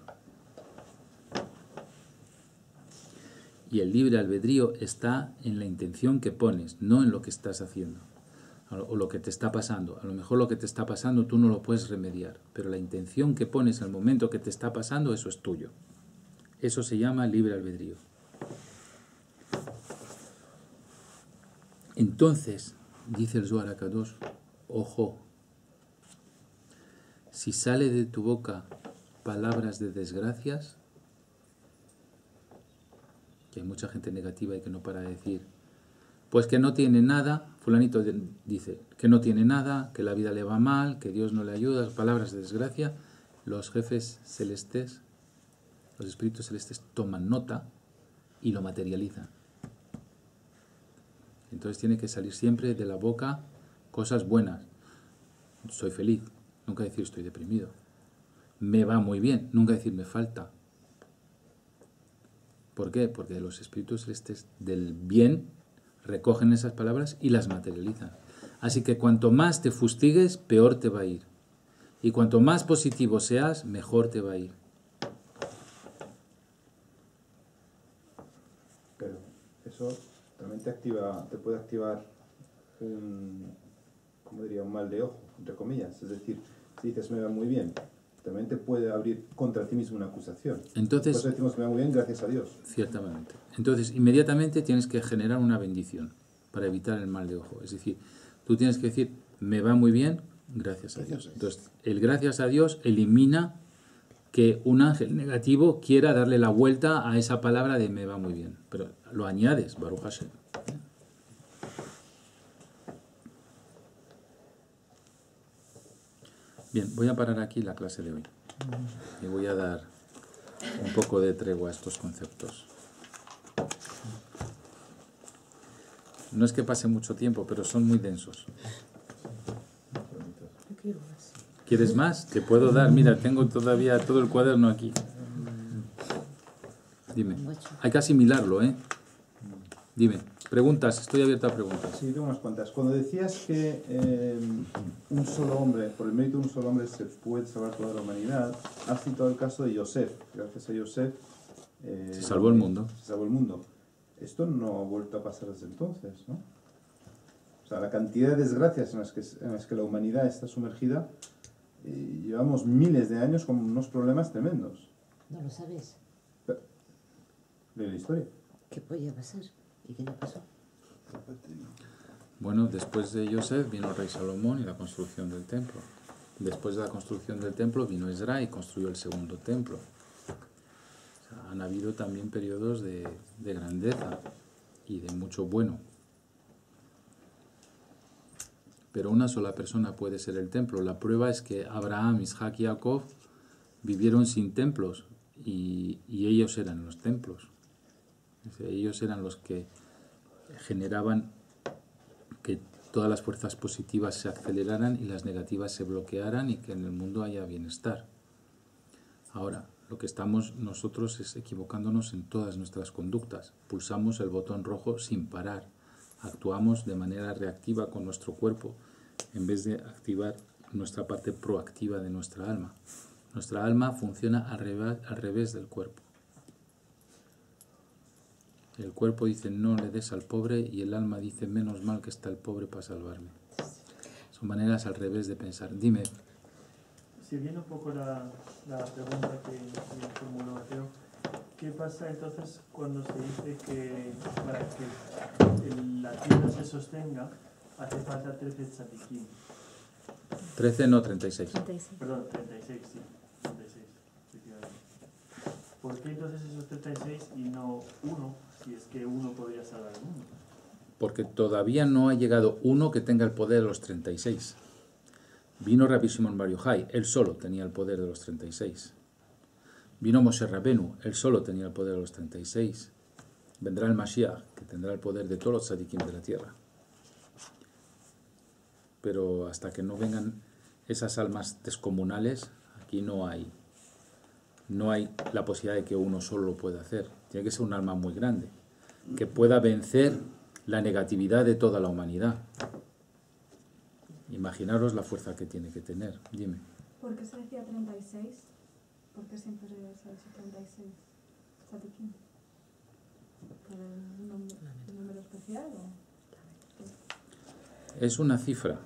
Y el libre albedrío está en la intención que pones, no en lo que estás haciendo o lo que te está pasando. A lo mejor lo que te está pasando tú no lo puedes remediar, pero la intención que pones en el momento que te está pasando, eso es tuyo. Eso se llama libre albedrío. Entonces, dice el Zohar HaKadosh, ojo, si sale de tu boca palabras de desgracias, que hay mucha gente negativa y que no para de decir, pues que no tiene nada, fulanito dice que no tiene nada, que la vida le va mal, que Dios no le ayuda, palabras de desgracia, los jefes celestes, los espíritus celestes toman nota y lo materializan. Entonces tiene que salir siempre de la boca cosas buenas. Soy feliz, nunca decir estoy deprimido. Me va muy bien, nunca decir me falta. ¿Por qué? Porque los espíritus celestes del bien recogen esas palabras y las materializan. Así que cuanto más te fustigues, peor te va a ir. Y cuanto más positivo seas, mejor te va a ir. Pero eso también te activa, te puede activar un, ¿cómo diría? Un mal de ojo, entre comillas. Es decir, si dices me va muy bien, también te puede abrir contra ti mismo una acusación. Entonces, por eso decimos me va muy bien, gracias a Dios. Ciertamente. Entonces, inmediatamente tienes que generar una bendición para evitar el mal de ojo. Es decir, tú tienes que decir, me va muy bien, gracias a Dios. Entonces, el gracias a Dios elimina que un ángel negativo quiera darle la vuelta a esa palabra de me va muy bien. Pero lo añades, Baruch Hashem. Bien, voy a parar aquí la clase de hoy. Y voy a dar un poco de tregua a estos conceptos. No es que pase mucho tiempo, pero son muy densos. ¿Quieres más? Te puedo dar. Mira, tengo todavía todo el cuaderno aquí. Dime. Hay que asimilarlo, ¿eh? Dime. Preguntas. Estoy abierto a preguntas. Sí, tengo unas cuantas. Cuando decías que eh, un solo hombre, por el mérito de un solo hombre se puede salvar toda la humanidad, has citado el caso de Yosef. Gracias a Yosef eh, Se salvó el mundo. Se salvó el mundo. Esto no ha vuelto a pasar desde entonces, ¿no? O sea, la cantidad de desgracias en las que, en las que la humanidad está sumergida, eh, llevamos miles de años con unos problemas tremendos. No lo sabes. Pero, de la historia. ¿Qué podía pasar? ¿Y qué le pasó? Bueno, después de Yosef vino el rey Salomón y la construcción del templo. Después de la construcción del templo vino Ezra y construyó el segundo templo. O sea, han habido también periodos de, de grandeza y de mucho bueno. Pero una sola persona puede ser el templo. La prueba es que Abraham, Isaac y Jacob vivieron sin templos y, y ellos eran los templos. Es decir, ellos eran los que generaban que todas las fuerzas positivas se aceleraran y las negativas se bloquearan y que en el mundo haya bienestar. Ahora, lo que estamos nosotros es equivocándonos en todas nuestras conductas. Pulsamos el botón rojo sin parar. Actuamos de manera reactiva con nuestro cuerpo en vez de activar nuestra parte proactiva de nuestra alma. Nuestra alma funciona al revés, al revés del cuerpo. El cuerpo dice no le des al pobre y el alma dice menos mal que está el pobre para salvarme. Son maneras al revés de pensar. Dime. Siguiendo un poco la, la pregunta que me formuló Mateo, ¿qué pasa entonces cuando se dice que para que el, la tierra se sostenga hace falta trece tzadikim? trece, no, treinta y seis. Perdón, treinta y seis, sí. treinta y seis, efectivamente. ¿Por qué entonces esos treinta y seis y no uno, si es que uno podría salvar el mundo? Porque todavía no ha llegado uno que tenga el poder de los treinta y seis. Vino Rabbi Shimon Bar Yochai, él solo tenía el poder de los treinta y seis. Vino Moshe Rabenu, él solo tenía el poder de los treinta y seis. Vendrá el Mashiach, que tendrá el poder de todos los tzadikim de la tierra. Pero hasta que no vengan esas almas descomunales, aquí no hay, no hay la posibilidad de que uno solo lo pueda hacer. Tiene que ser un alma muy grande, que pueda vencer la negatividad de toda la humanidad. Imaginaros la fuerza que tiene que tener. Dime. ¿Por qué se decía treinta y seis? ¿Por qué siempre se decía treinta y seis? ¿Tzadikim? ¿Para un número, un número especial o...? Es una cifra.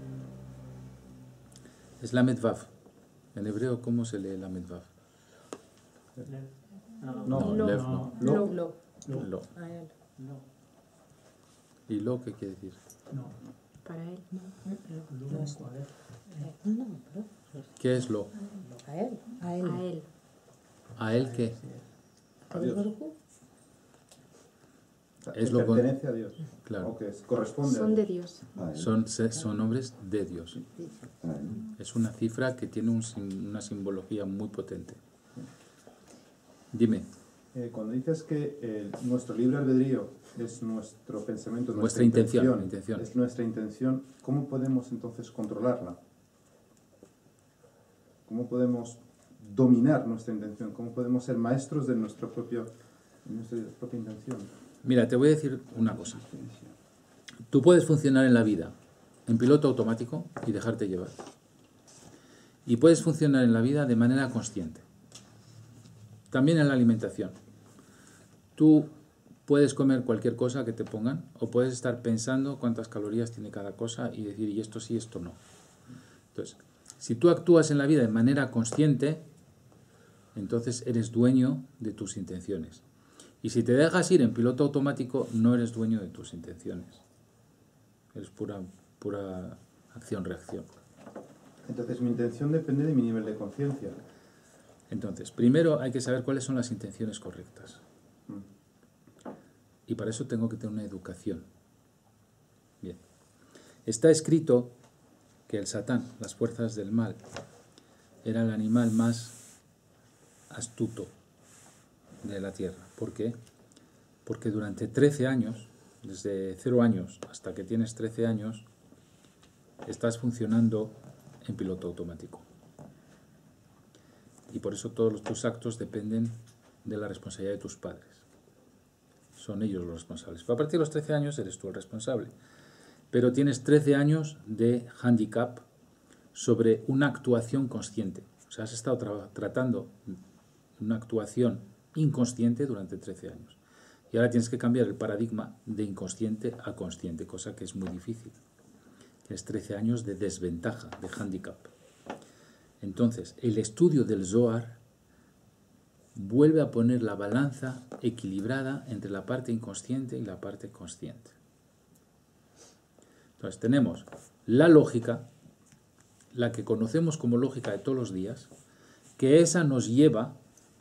Es la Medvav. En hebreo, ¿cómo se lee la Medvav? Lev. No, No, lo, Lev no. lo, Lo. Lo. A él. No. ¿Y lo qué quiere decir? No. Para él. Lo, No es- ¿cuál es? No, no, pero ¿Qué es lo? a él. A él. A él. ¿A él qué? a Dios. Es Que lo con- pertenece a Dios. Claro. O que es- corresponde Son a de Dios. Dios. A él. Son, se- son nombres de Dios. A él. Es una cifra que tiene un sim- una simbología muy potente. Dime. Eh, cuando dices que eh, nuestro libre albedrío es nuestro pensamiento, Nuestra intención, intención. es nuestra intención, ¿cómo podemos entonces controlarla? ¿Cómo podemos dominar nuestra intención? ¿Cómo podemos ser maestros de nuestro propio, de nuestra propia intención? Mira, te voy a decir una cosa. Tú puedes funcionar en la vida en piloto automático y dejarte llevar. Y puedes funcionar en la vida de manera consciente. También en la alimentación. Tú puedes comer cualquier cosa que te pongan o puedes estar pensando cuántas calorías tiene cada cosa y decir, y esto sí, esto no. Entonces, si tú actúas en la vida de manera consciente, entonces eres dueño de tus intenciones. Y si te dejas ir en piloto automático, no eres dueño de tus intenciones. Eres pura, pura acción-reacción. Entonces mi intención depende de mi nivel de conciencia. Entonces, primero hay que saber cuáles son las intenciones correctas. Mm. Y para eso tengo que tener una educación. Bien. Está escrito que el Satán, las fuerzas del mal, era el animal más astuto de la tierra. ¿Por qué? Porque durante trece años, desde cero años hasta que tienes trece años, estás funcionando en piloto automático. Y por eso todos los- tus actos dependen de la responsabilidad de tus padres. Son ellos los responsables. Pero a partir de los trece años eres tú el responsable. Pero tienes trece años de handicap sobre una actuación consciente. O sea, has estado tra- tratando una actuación inconsciente durante trece años. Y ahora tienes que cambiar el paradigma de inconsciente a consciente, cosa que es muy difícil. Tienes trece años de desventaja, de handicap. Entonces, el estudio del Zohar vuelve a poner la balanza equilibrada entre la parte inconsciente y la parte consciente. Entonces, tenemos la lógica, la que conocemos como lógica de todos los días, que esa nos lleva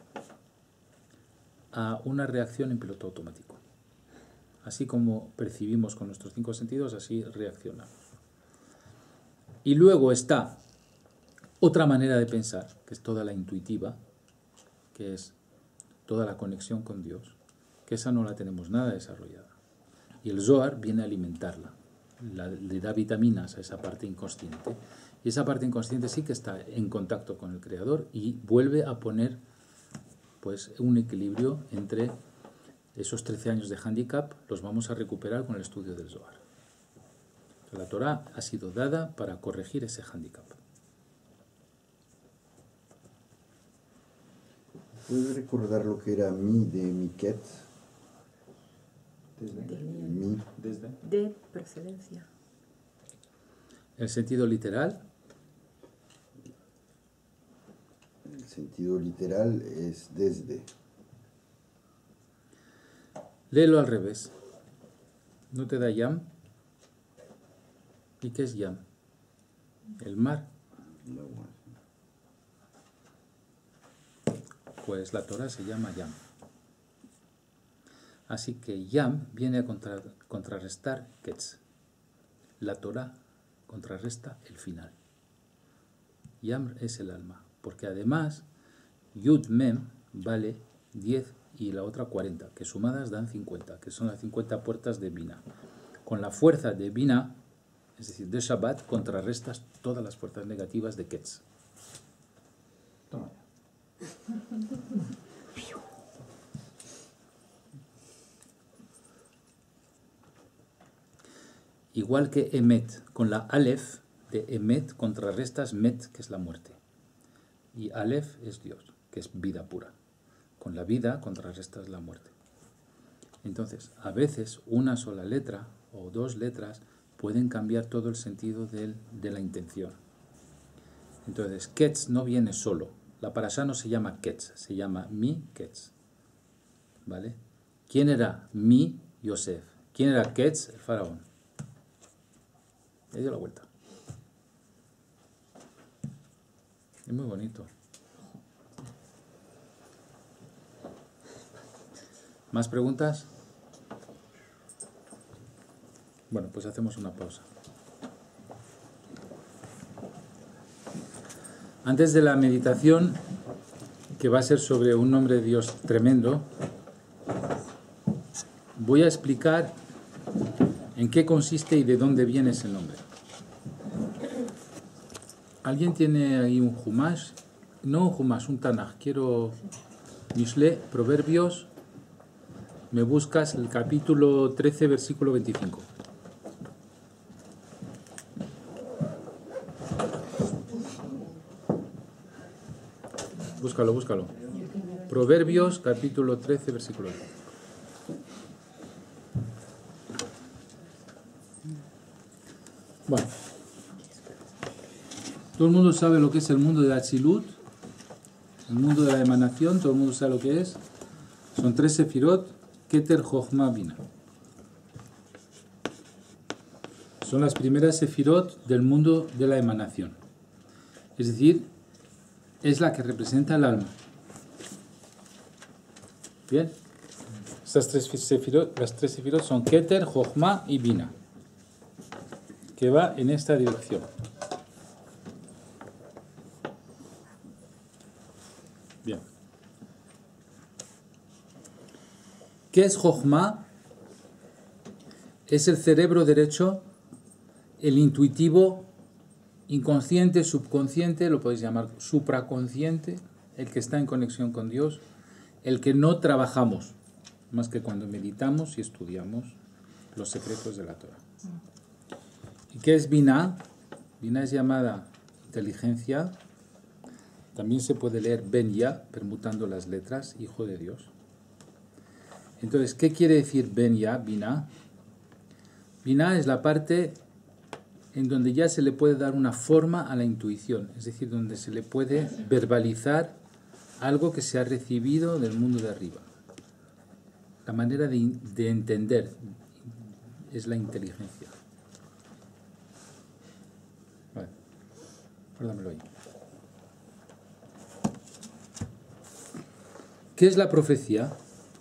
a una reacción en piloto automático. Así como percibimos con nuestros cinco sentidos, así reaccionamos. Y luego está otra manera de pensar, que es toda la intuitiva, que es toda la conexión con Dios, que esa no la tenemos nada desarrollada. Y el Zohar viene a alimentarla, la- le da vitaminas a esa parte inconsciente. Y esa parte inconsciente sí que está en contacto con el Creador y vuelve a poner pues, un equilibrio entre esos trece años de handicap, los vamos a recuperar con el estudio del Zohar. La Torá ha sido dada para corregir ese handicap. ¿Puedes recordar lo que era mi de Miquet? Desde, Mi. desde. De procedencia. El sentido literal, El sentido literal es desde. léelo al revés. ¿No te da yam? ¿Y qué es yam? El mar. El agua. Pues la Torá se llama yam. Así que yam viene a contra- contrarrestar ketz. La Torá contrarresta el final. Yam es el alma, porque además Yud Mem vale diez y la otra cuarenta, que sumadas dan cincuenta, que son las cincuenta puertas de Binah. Con la fuerza de Binah, es decir, de Shabbat, contrarrestas todas las fuerzas negativas de Ketz. Toma ya. Igual que Emet, con la Aleph de Emet contrarrestas Met, que es la muerte. Y Aleph es Dios, que es vida pura. Con la vida contrarrestas la muerte. Entonces, a veces una sola letra o dos letras pueden cambiar todo el sentido del, de la intención. Entonces, Ketz no viene solo. La parashá no se llama Ketz, se llama Mi Ketz. ¿Vale? ¿Quién era Mi Yosef? ¿Quién era Ketz? El faraón. Le dio la vuelta. Es muy bonito. ¿Más preguntas? Bueno, pues hacemos una pausa. Antes de la meditación, que va a ser sobre un nombre de Dios tremendo, voy a explicar en qué consiste y de dónde viene ese nombre. ¿Alguien tiene ahí un Humash? No un Humash, un Tanaj. Quiero Mishle, Proverbios. Me buscas el capítulo trece, versículo veinticinco. Búscalo, búscalo. Proverbios, capítulo trece, versículo veinticinco. Bueno. Todo el mundo sabe lo que es el mundo de Atzilut, el mundo de la emanación, todo el mundo sabe lo que es. Son tres sefirot, Keter, Jochma, Binah. Son las primeras sefirot del mundo de la emanación. Es decir, es la que representa el alma. Bien. Estas tres sefirot, las tres sefirot son Keter, Jochma y Binah, que va en esta dirección. Bien. ¿Qué es Jochma? Es el cerebro derecho, el intuitivo, inconsciente, subconsciente, lo podéis llamar supraconsciente, el que está en conexión con Dios, el que no trabajamos, más que cuando meditamos y estudiamos los secretos de la Torah. ¿Y qué es Binah? Binah es llamada inteligencia. También se puede leer Ben Ya, permutando las letras, hijo de Dios. Entonces, ¿qué quiere decir Ben Ya, Binah? Binah es la parte en donde ya se le puede dar una forma a la intuición, es decir, donde se le puede verbalizar algo que se ha recibido del mundo de arriba. La manera de, de entender es la inteligencia. Vale, guárdamelo ahí. ¿Qué es la profecía?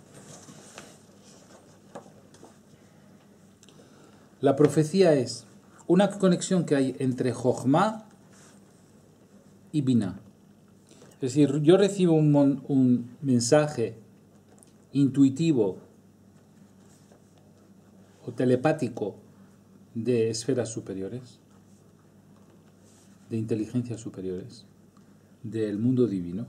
La profecía es una conexión que hay entre Jochma y Binah. Es decir, yo recibo un, mon, un mensaje intuitivo o telepático de esferas superiores, de inteligencias superiores, del mundo divino.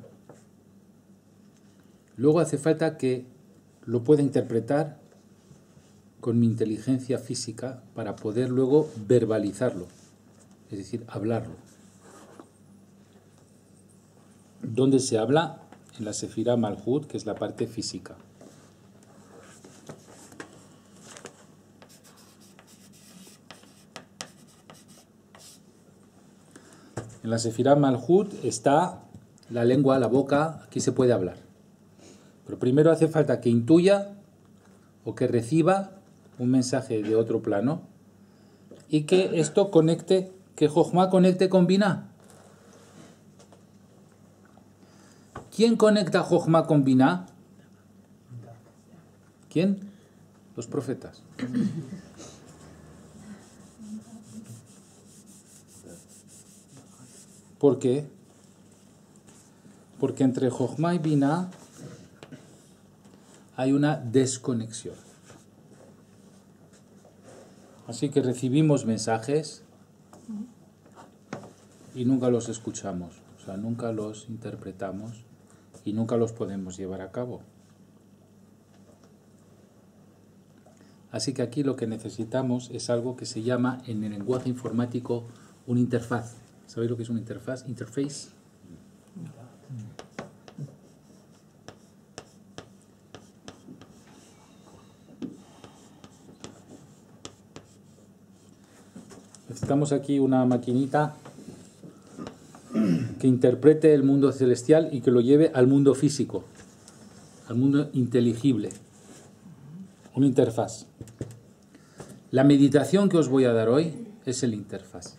Luego hace falta que lo pueda interpretar con mi inteligencia física para poder luego verbalizarlo, es decir, hablarlo. ¿Dónde se habla? En la Sefirá Malhut, que es la parte física. En la Sefirá Malhut está la lengua, la boca, aquí se puede hablar. Pero primero hace falta que intuya o que reciba un mensaje de otro plano y que esto conecte, que Jochma conecte con Binah. ¿Quién conecta Jochma con Binah? ¿Quién? Los profetas. ¿Por qué? Porque entre Jochma y Binah hay una desconexión. Así que recibimos mensajes y nunca los escuchamos, o sea, nunca los interpretamos y nunca los podemos llevar a cabo. Así que aquí lo que necesitamos es algo que se llama en el lenguaje informático una interfaz. ¿Sabéis lo que es una interfaz? Interface. Necesitamos aquí una maquinita que interprete el mundo celestial y que lo lleve al mundo físico, al mundo inteligible. Una interfaz. La meditación que os voy a dar hoy es el interfaz.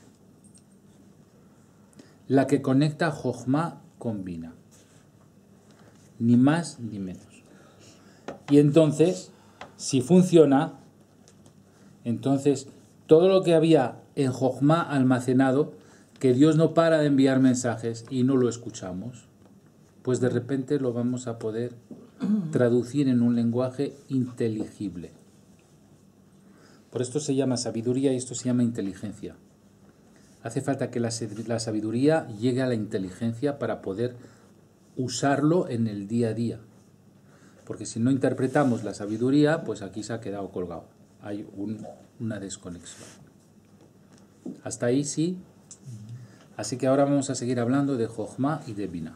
La que conecta Jochma con Binah. Ni más ni menos. Y entonces, si funciona, entonces todo lo que había en Jochma almacenado, que Dios no para de enviar mensajes y no lo escuchamos, pues de repente lo vamos a poder traducir en un lenguaje inteligible. Por esto se llama sabiduría y esto se llama inteligencia. Hace falta que la, la sabiduría llegue a la inteligencia para poder usarlo en el día a día. Porque si no interpretamos la sabiduría, pues aquí se ha quedado colgado. Hay un, una desconexión. Hasta ahí sí. Así que ahora vamos a seguir hablando de Jochma y de Binah.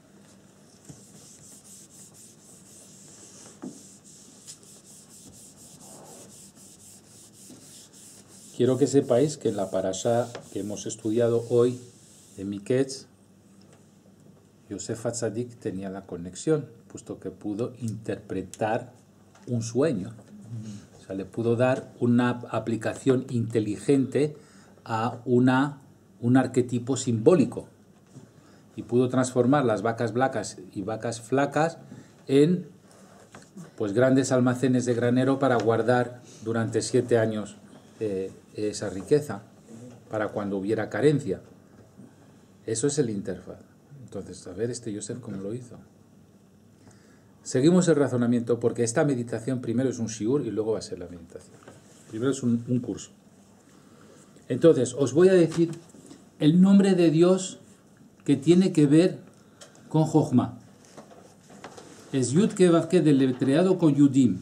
Quiero que sepáis que en la parashá que hemos estudiado hoy de Miketz, Yosef Hatzadik tenía la conexión, puesto que pudo interpretar un sueño. O sea, le pudo dar una aplicación inteligente a una, un arquetipo simbólico. Y pudo transformar las vacas blancas y vacas flacas en pues, grandes almacenes de granero para guardar durante siete años eh, esa riqueza, para cuando hubiera carencia. Eso es el interfaz. Entonces, a ver este Yosef cómo lo hizo. Seguimos el razonamiento porque esta meditación primero es un shiur y luego va a ser la meditación. Primero es un, un curso. Entonces, os voy a decir el nombre de Dios que tiene que ver con Jochma. Es Yud Ke Vav Ke deletreado con Yudim.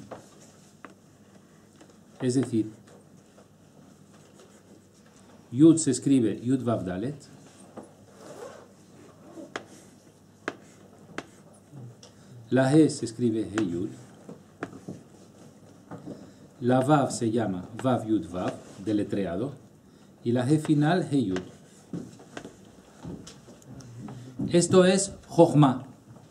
Es decir, Yud se escribe Yud Vav Dalet. La He se escribe He Yud. La Vav se llama Vav Yud Vav, deletreado. Y la He final He Yud. Esto es Jochma.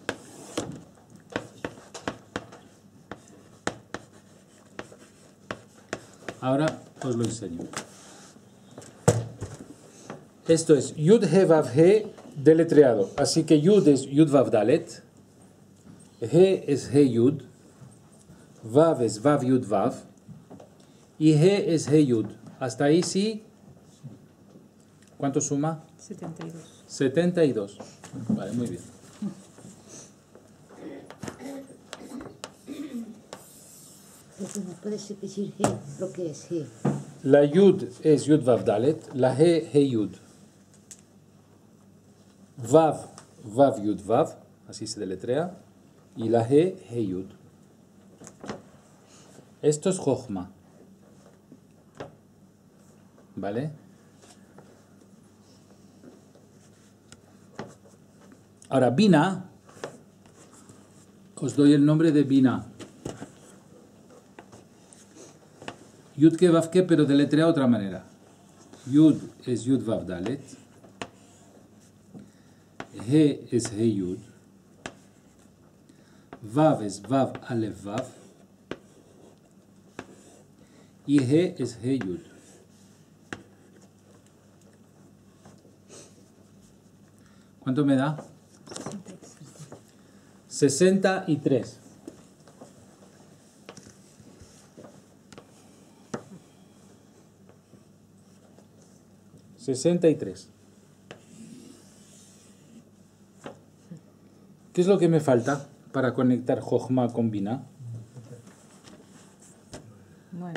Ahora os lo enseño. Esto es Yud He Vav He deletreado. Así que Yud es Yud Vav Dalet. He es He Yud. Vav es Vav Yud Vav. Y He es He Yud. Hasta ahí sí. ¿Cuánto suma? setenta y dos. setenta y dos. Vale, muy bien. ¿No puedes decir He, lo que es He? La Yud es Yud Vav Dalet. La He, He Yud. Vav, Vav Yud Vav. Así se deletrea. Y la He, He Yud. Esto es Jochma. ¿Vale? Ahora, Binah, os doy el nombre de Binah. Yud Ke Vav Ke, pero deletrea de otra manera. Yud es Yud Vav Dalet. He es He Yud. Vav es Vav Alef Vav. Y He es He Yud. ¿Cuánto me da? sesenta y tres. sesenta y tres. ¿Qué es lo que me falta para conectar Jochma con Binah? Nueve.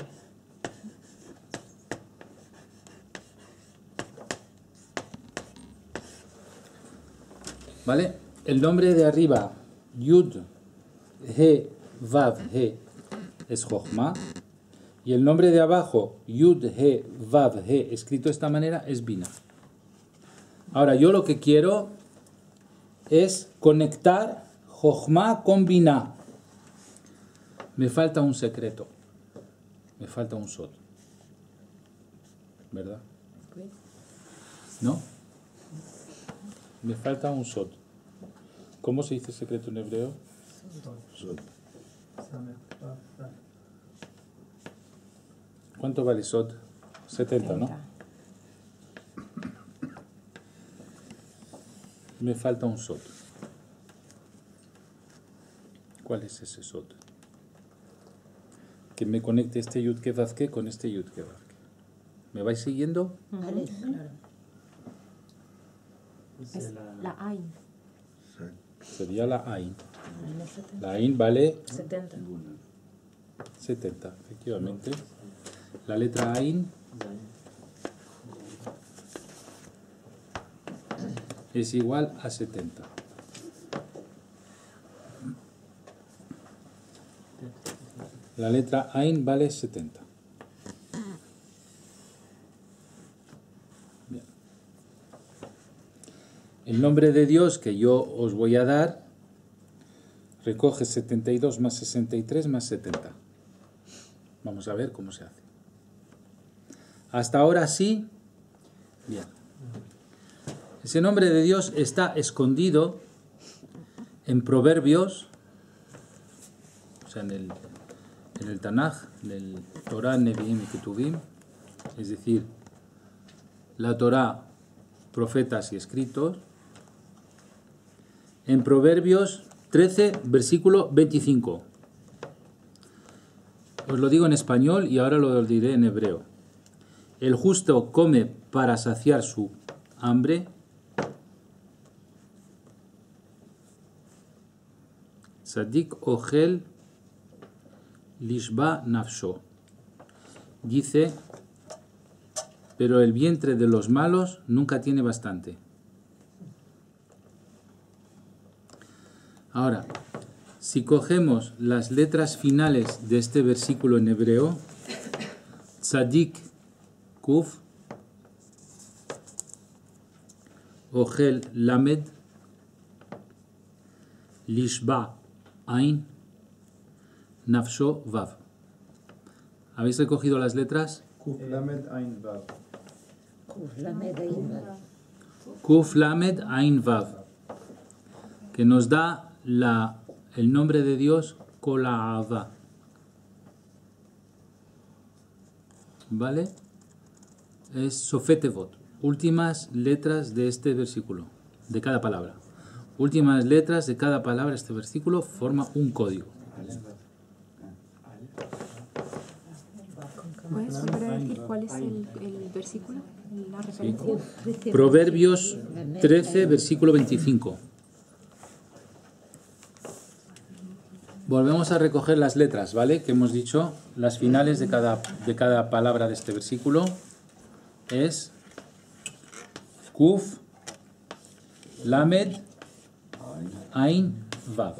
¿Vale? El nombre de arriba, Yud, He, Vav, He, es Jochma. Y el nombre de abajo, Yud, He, Vav, He, escrito de esta manera, es Binah. Ahora, yo lo que quiero es conectar Jochma con Binah. Me falta un secreto. Me falta un sod. ¿Verdad? ¿No? Me falta un sod. ¿Cómo se dice secreto en hebreo? Sod. ¿Cuánto vale sod? setenta, ¿no? Me falta un sod. ¿Cuál es ese sod? Que me conecte este yud ke vav ke con este yud ke vav ke. ¿Me vais siguiendo? Vale, claro. Es la Ain. Sería la Ain. La Ain vale setenta. setenta, efectivamente. La letra Ain es igual a setenta. La letra Ain vale setenta. Bien. El nombre de Dios que yo os voy a dar recoge setenta y dos más sesenta y tres más setenta. Vamos a ver cómo se hace. Hasta ahora sí. Bien. Ese nombre de Dios está escondido en Proverbios, o sea, en el, en el Tanaj, en el Torah, Nevi'im y Ketuvim, es decir, la Torah, profetas y escritos, en Proverbios trece, versículo veinticinco. Os lo digo en español y ahora lo diré en hebreo. El justo come para saciar su hambre. Tzadik ochel lishba nafsho. Dice, pero el vientre de los malos nunca tiene bastante. Ahora, si cogemos las letras finales de este versículo en hebreo, Tzadik Kuf, Ochel Lamed, Lishba Ain, Nafsho Vav. ¿Habéis recogido las letras? Kuf Lamed Ain Vav. Kuf Lamed Ain Vav. Kuf Lamed Ain Vav, que nos da la, el nombre de Dios Kol Ha'ava. ¿Vale? Es Sofetevot, últimas letras de este versículo, de cada palabra. Últimas letras de cada palabra de este versículo forma un código. ¿Puedes volver a decir cuál es el, el versículo? La referencia. Sí. Proverbios trece, versículo veinticinco. Volvemos a recoger las letras, ¿vale? Que hemos dicho, las finales de cada, de cada palabra de este versículo es Kuf, Lamed, Ain, Vav.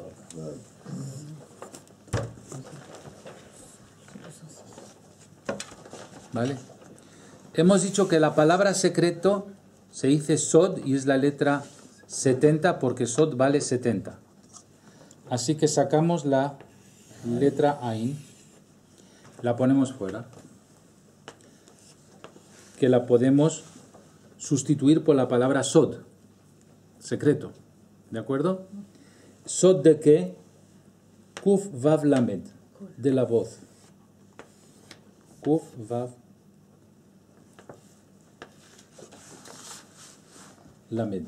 ¿Vale? Hemos dicho que la palabra secreto se dice Sod y es la letra setenta porque Sod vale setenta. Así que sacamos la letra Ain, la ponemos fuera, que la podemos sustituir por la palabra Sod, secreto. ¿De acuerdo? Sod de qué? Kuf Vav Lamed, de la voz. Kuf Vav Lamed.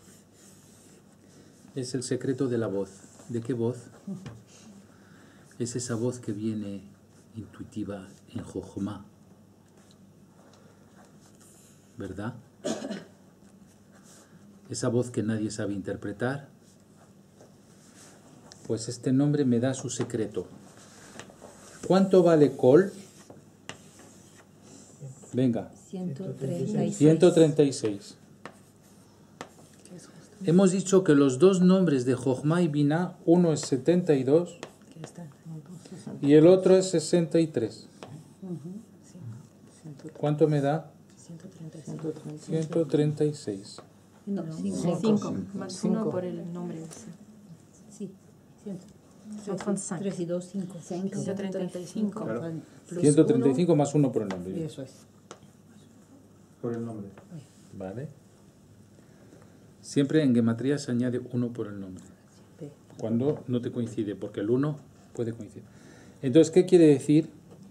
Es el secreto de la voz. ¿De qué voz? Es esa voz que viene intuitiva en Jochma. ¿Verdad? Esa voz que nadie sabe interpretar, pues este nombre me da su secreto. ¿Cuánto vale Kol? Venga. ciento treinta y seis. ciento treinta y seis. Hemos dicho que los dos nombres de Jochma y Binah, uno es setenta y dos y el otro es sesenta y tres. ¿Cuánto me da? ciento treinta y seis. No, cinco, más uno por el nombre. Sí, Son cinco. tres y dos, cinco. ciento treinta y cinco. Claro, ciento treinta y cinco más uno por el nombre. Eso es. por el nombre. ¿Vale? Siempre en gematría se añade uno por el nombre. Cuando no te coincide, porque el uno puede coincidir. Entonces, ¿qué quiere decir?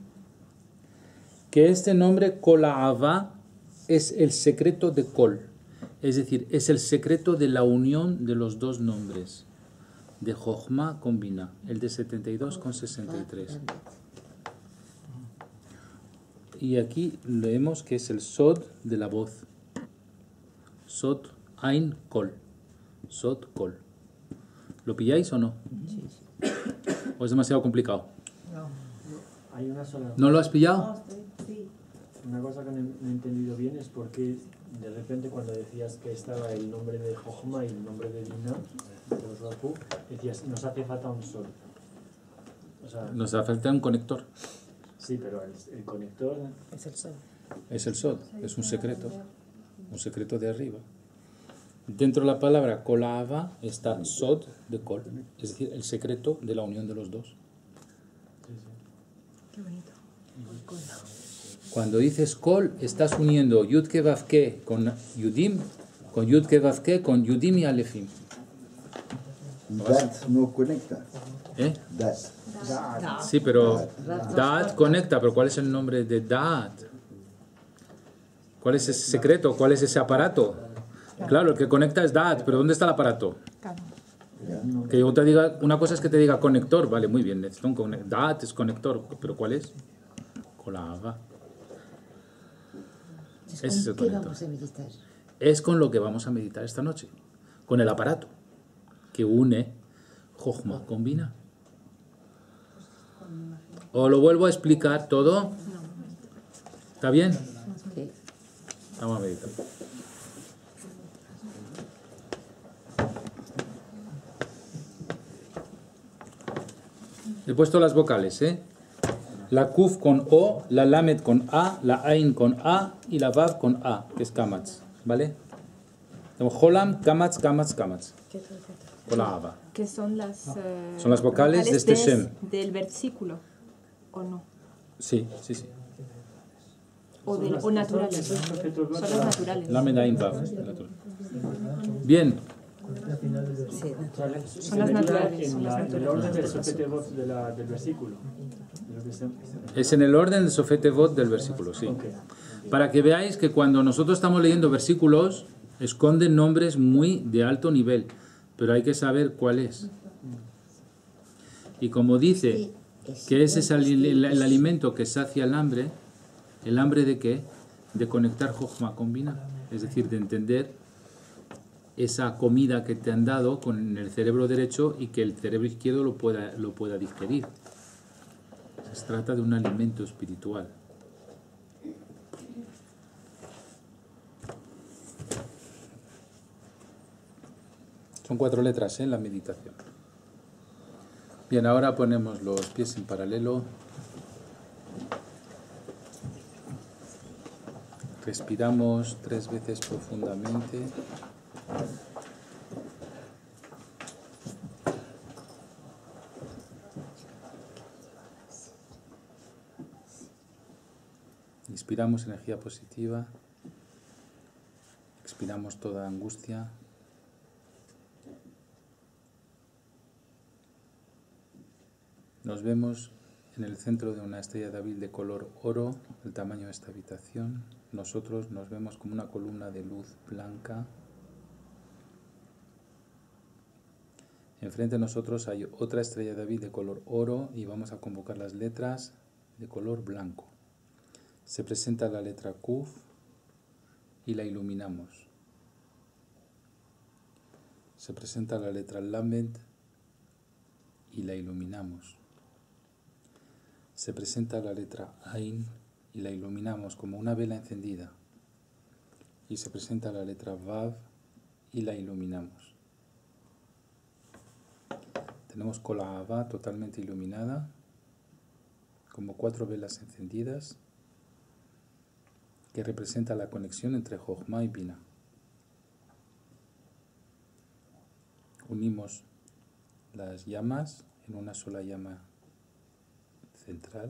Que este nombre Kolahava es el secreto de Kol. Es decir, es el secreto de la unión de los dos nombres. De Jochma con Binah. El de setenta y dos con sesenta y tres. Y aquí leemos que es el Sod de la voz. Sod Ain Kol. Sod Kol. ¿Lo pilláis o no? ¿O es demasiado complicado? Hay una sola. ¿No lo has pillado? Una cosa que no he, no he entendido bien es por qué de repente cuando decías que estaba el nombre de Jochma y el nombre de Binah, de los Baku, decías nos hace falta un sol. O sea, Nos hace falta un conector. sí, pero el, el conector Es el sol. Es el Sod. Es un secreto. Un secreto de arriba. Dentro de la palabra Kolahava está Sod de Kol. Es decir, el secreto de la unión de los dos. Qué bonito. Cuando dices Kol, estás uniendo Yud Ke Vav Ke con Yudim, con Yud Ke Vav Ke con Yudim y Alefim. Dat no conecta. ¿Eh? Dat. Sí, pero Daat conecta, pero ¿cuál es el nombre de Daat? ¿Cuál es ese secreto? ¿Cuál es ese aparato? Claro, el que conecta es Daat, pero ¿dónde está el aparato? Que yo te diga, una cosa es que te diga conector, vale, muy bien, necesito un conector. Daat es conector, pero ¿cuál es? Kolahava. Ese es el ¿Con qué conector. vamos a meditar? Es con lo que vamos a meditar esta noche, con el aparato que une Jochma con Binah. ¿O lo vuelvo a explicar todo? ¿Está bien? Sí. Vamos a meditar. He puesto las vocales, ¿eh? La Kuf con O, la Lamed con A, la Ain con A y la Vav con A, que es Kamatz, ¿vale? Tenemos Holam, Kamatz, Kamatz, Kamatz. Kolahava. Que son las, eh, Son las vocales de este Shem. del versículo, ¿o no? Sí, sí, sí. O, del, o naturales. Son las naturales. Lamed, Ain, Vav. Bien. Son las naturales. Son en, las la, en el orden naturales. del Sofetevot de la, del versículo. De lo que se- Es en el orden del Sofetevot del versículo, sí. Para que veáis que cuando nosotros estamos leyendo versículos, esconden nombres muy de alto nivel, pero hay que saber cuál es. Y como dice que ese es el, el- el alimento que sacia el hambre, ¿el hambre de qué? De conectar Jochma con Binah, es decir, de entender esa comida que te han dado con el cerebro derecho y que el cerebro izquierdo lo pueda, lo pueda digerir. Se trata de un alimento espiritual. Son cuatro letras, ¿eh? En la meditación. Bien, ahora ponemos los pies en paralelo. Respiramos tres veces profundamente. Inspiramos energía positiva. Expiramos toda angustia. Nos vemos en el centro de una estrella David de color oro, del tamaño de esta habitación. Nosotros nos vemos como una columna de luz blanca. Enfrente de nosotros hay otra estrella David de color oro y vamos a convocar las letras de color blanco. Se presenta la letra Kuf y la iluminamos. Se presenta la letra Lamed y la iluminamos. Se presenta la letra Ain y la iluminamos como una vela encendida. Y se presenta la letra Vav y la iluminamos. Tenemos Kola Ahava totalmente iluminada, como cuatro velas encendidas, que representa la conexión entre Jochma y Binah. Unimos las llamas en una sola llama central.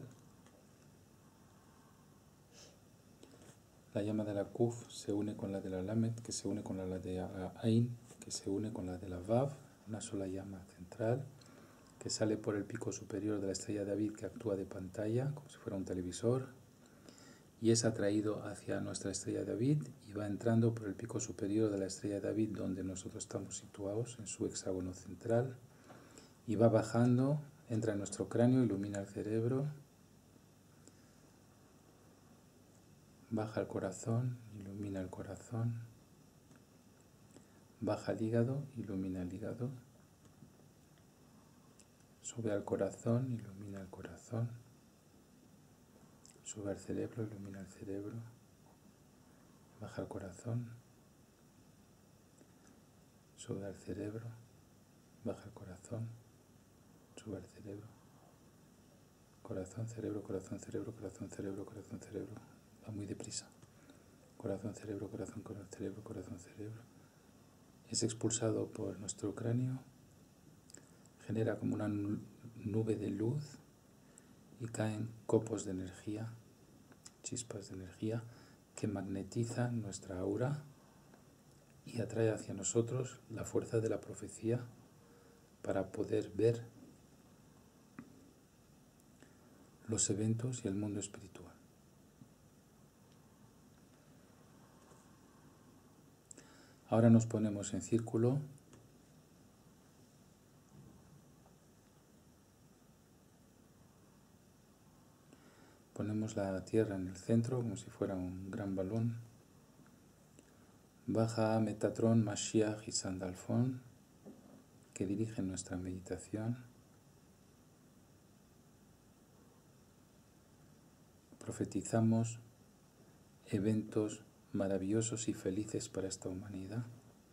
La llama de la Kuf se une con la de la Lamed, que se une con la de la Ain, que se une con la de la Vav, una sola llama central, que sale por el pico superior de la estrella de David, que actúa de pantalla, como si fuera un televisor, y es atraído hacia nuestra estrella de David y va entrando por el pico superior de la estrella de David, donde nosotros estamos situados, en su hexágono central, y va bajando, entra en nuestro cráneo, ilumina el cerebro, baja al corazón, ilumina el corazón, baja al hígado, ilumina el hígado, sube al corazón, ilumina el corazón, sube al cerebro, ilumina el cerebro, baja al corazón, sube al cerebro, baja al corazón, sube al cerebro, corazón, cerebro, corazón, cerebro, corazón, cerebro, corazón, cerebro, va muy deprisa, corazón, cerebro, corazón, corazón, cerebro, corazón, cerebro, es expulsado por nuestro cráneo, genera como una nube de luz y caen copos de energía, chispas de energía que magnetizan nuestra aura y atrae hacia nosotros la fuerza de la profecía para poder ver los eventos y el mundo espiritual. Ahora nos ponemos en círculo. Ponemos la tierra en el centro como si fuera un gran balón. Baja Metatron, Mashiach y Sandalfón, que dirigen nuestra meditación. Profetizamos eventos maravillosos y felices para esta humanidad.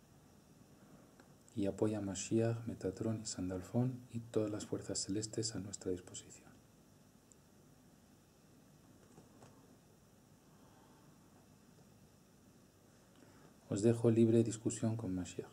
Y apoya Mashiach, Metatron y Sandalfón y todas las fuerzas celestes a nuestra disposición. Os dejo libre discusión con Mashiach.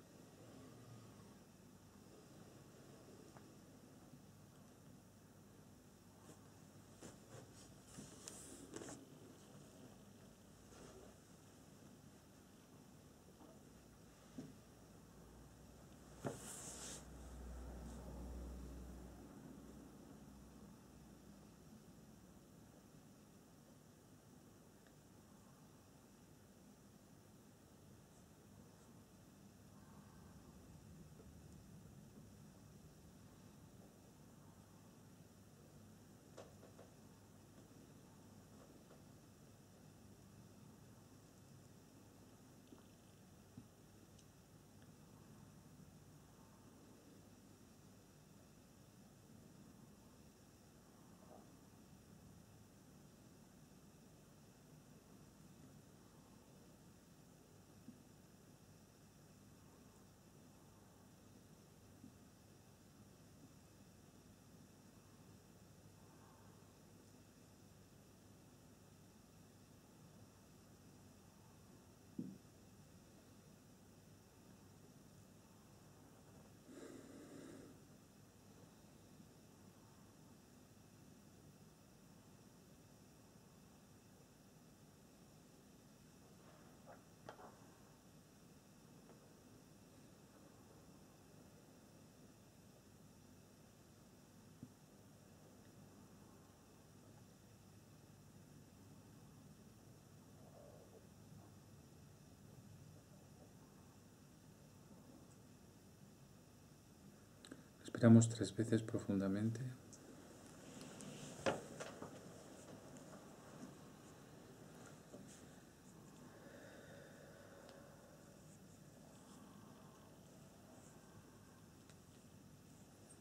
Respiramos tres veces profundamente.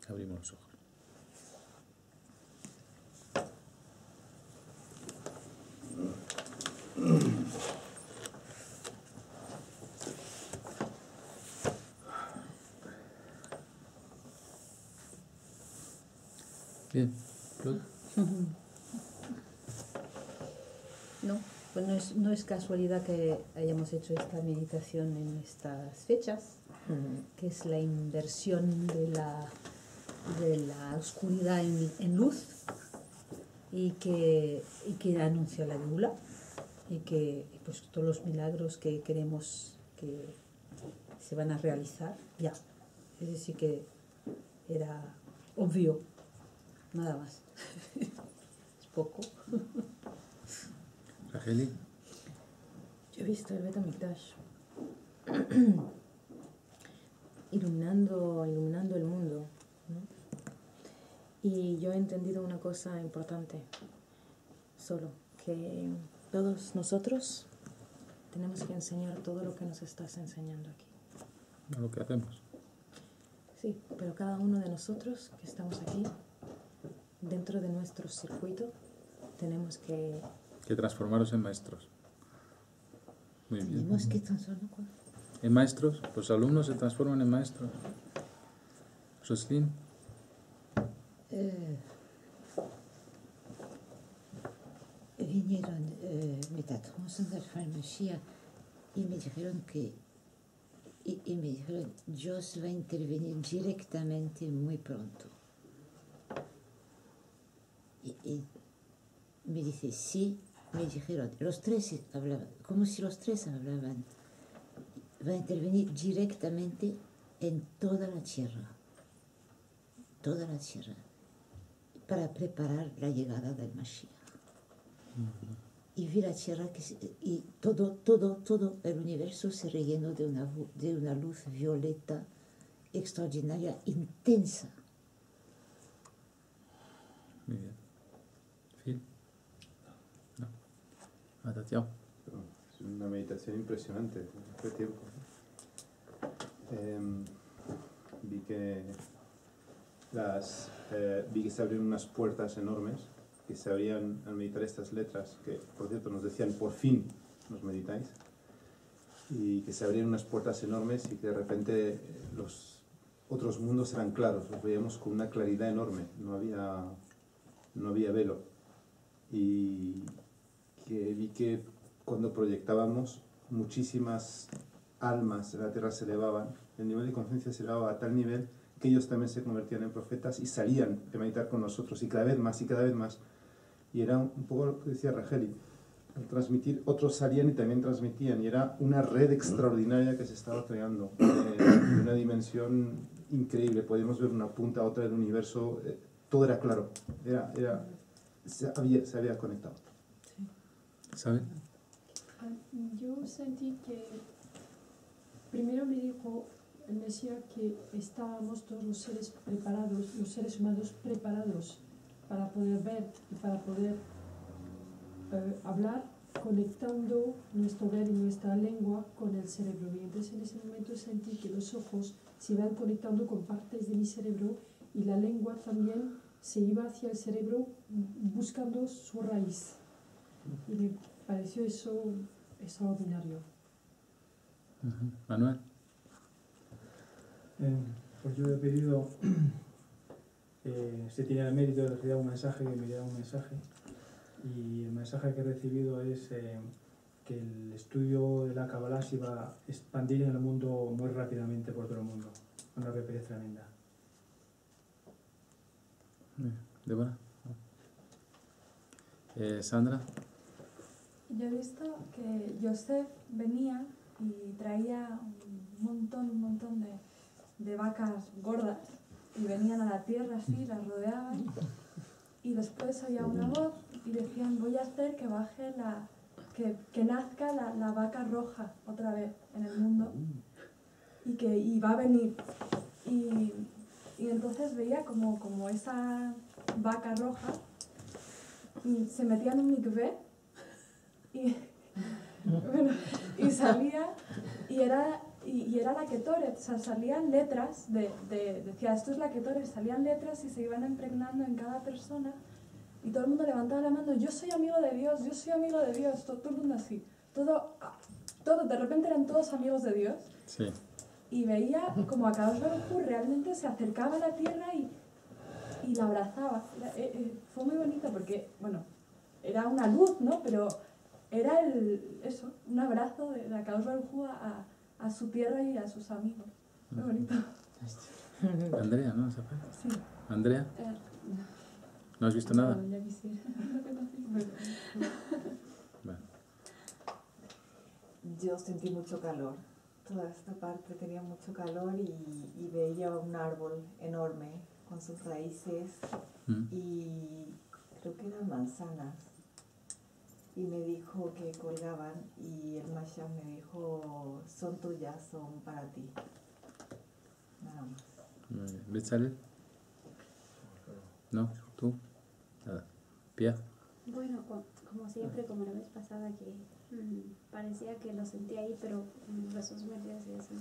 Abrimos los ojos. Bien, Claude. No, pues no es, no es casualidad que hayamos hecho esta meditación en estas fechas, que es la inversión de la, de la oscuridad en, en luz y que, y que anuncia la Geula y que pues, todos los milagros que queremos que se van a realizar ya. Es decir, que era obvio, nada más. Es poco. Racheli. Yo he visto el Beit HaMikdash iluminando, iluminando el mundo, ¿no? Y yo he entendido una cosa importante, solo, que todos nosotros tenemos que enseñar todo lo que nos estás enseñando aquí. No lo que hacemos. Sí, pero cada uno de nosotros que estamos aquí, dentro de nuestro circuito, tenemos que... Que transformaros en maestros. Muy bien. Tenemos que transformar. En maestros, los alumnos se transforman en maestros. Jocelyn. Eh, vinieron eh, Metatron de farmacia y me dijeron que y, y me dijeron Dios va a intervenir directamente muy pronto. Y, y me dice sí, me dijeron, los tres hablaban, como si los tres hablaban, va a intervenir directamente en toda la tierra, toda la tierra, para preparar la llegada del Mashiach. Uh-huh. Y vi la tierra que se, y todo, todo, todo el universo se rellenó de una, de una luz violeta extraordinaria, intensa. Muy bien. ¿Phil? No. Matatiao. Es una meditación impresionante, hace tiempo. Eh, vi que las eh, vi que se abrieron unas puertas enormes que se abrían al meditar estas letras, que por cierto nos decían por fin nos meditáis, y que se abrían unas puertas enormes y que de repente los otros mundos eran claros, los veíamos con una claridad enorme, no había, no había velo, y que vi que cuando proyectábamos muchísimas almas de la tierra se elevaban, el nivel de conciencia se elevaba a tal nivel que ellos también se convertían en profetas y salían a meditar con nosotros, y cada vez más y cada vez más. Y era un poco lo que decía Racheli, al transmitir, otros salían y también transmitían, y era una red extraordinaria que se estaba creando, eh, de una dimensión increíble. Podíamos ver una punta a otra del universo, eh, todo era claro, era, era, se, había, se había conectado. ¿Sabe? Yo sentí que primero me dijo el Mesías que estábamos todos los seres preparados, los seres humanos preparados para poder ver y para poder eh, hablar, conectando nuestro ver y nuestra lengua con el cerebro. Y entonces en ese momento sentí que los ojos se iban conectando con partes de mi cerebro y la lengua también se iba hacia el cerebro buscando su raíz. Y me pareció eso extraordinario. Uh-huh. Manuel. Eh, pues yo he pedido, eh, se tiene el mérito de recibir un mensaje, que me diera un mensaje, y el mensaje que he recibido es eh, que el estudio de la Kabbalah se iba a expandir en el mundo muy rápidamente por todo el mundo, una rapidez tremenda. ¿Débora? Eh, ¿Sandra? Yo he visto que Joseph venía y traía un montón, un montón de, de vacas gordas y venían a la tierra así, las rodeaban, y después había una voz y decían, voy a hacer que baje la, que, que nazca la, la vaca roja otra vez en el mundo y que y va a venir. Y, y entonces veía como, como esa vaca roja y se metía en un mikvé y, bueno, y salía y era y, y era la Ketoret, o sea, salían letras, de, de, decía esto es la Ketoret, salían letras y se iban impregnando en cada persona y todo el mundo levantaba la mano, yo soy amigo de Dios, yo soy amigo de Dios, todo, todo el mundo así, todo, todo, de repente eran todos amigos de Dios. Sí. Y veía como a Kadosh Baruj Hu realmente se acercaba a la tierra y, y la abrazaba. Era, eh, eh, fue muy bonito porque, bueno, era una luz, ¿no? Pero era el, eso, un abrazo de, de Kadosh Baruj Hu a, a su tierra y a sus amigos. Muy bonito. Andrea, ¿no? Sí. ¿Andrea? Eh, ¿No has visto nada? no, ya quisiera. Bueno. Yo sentí mucho calor. Toda esta parte tenía mucho calor y, y veía un árbol enorme con sus raíces Mm. y creo que eran manzanas. Y me dijo que colgaban y el Mashiach me dijo, son tuyas, son para ti. Nada más. Muy bien. ¿Betzalel? ¿No? ¿Tú? Nada. ¿Pia? Bueno, co- como siempre, como la vez pasada, que mm, parecía que lo sentía ahí, pero mm, Jesús me decía eso.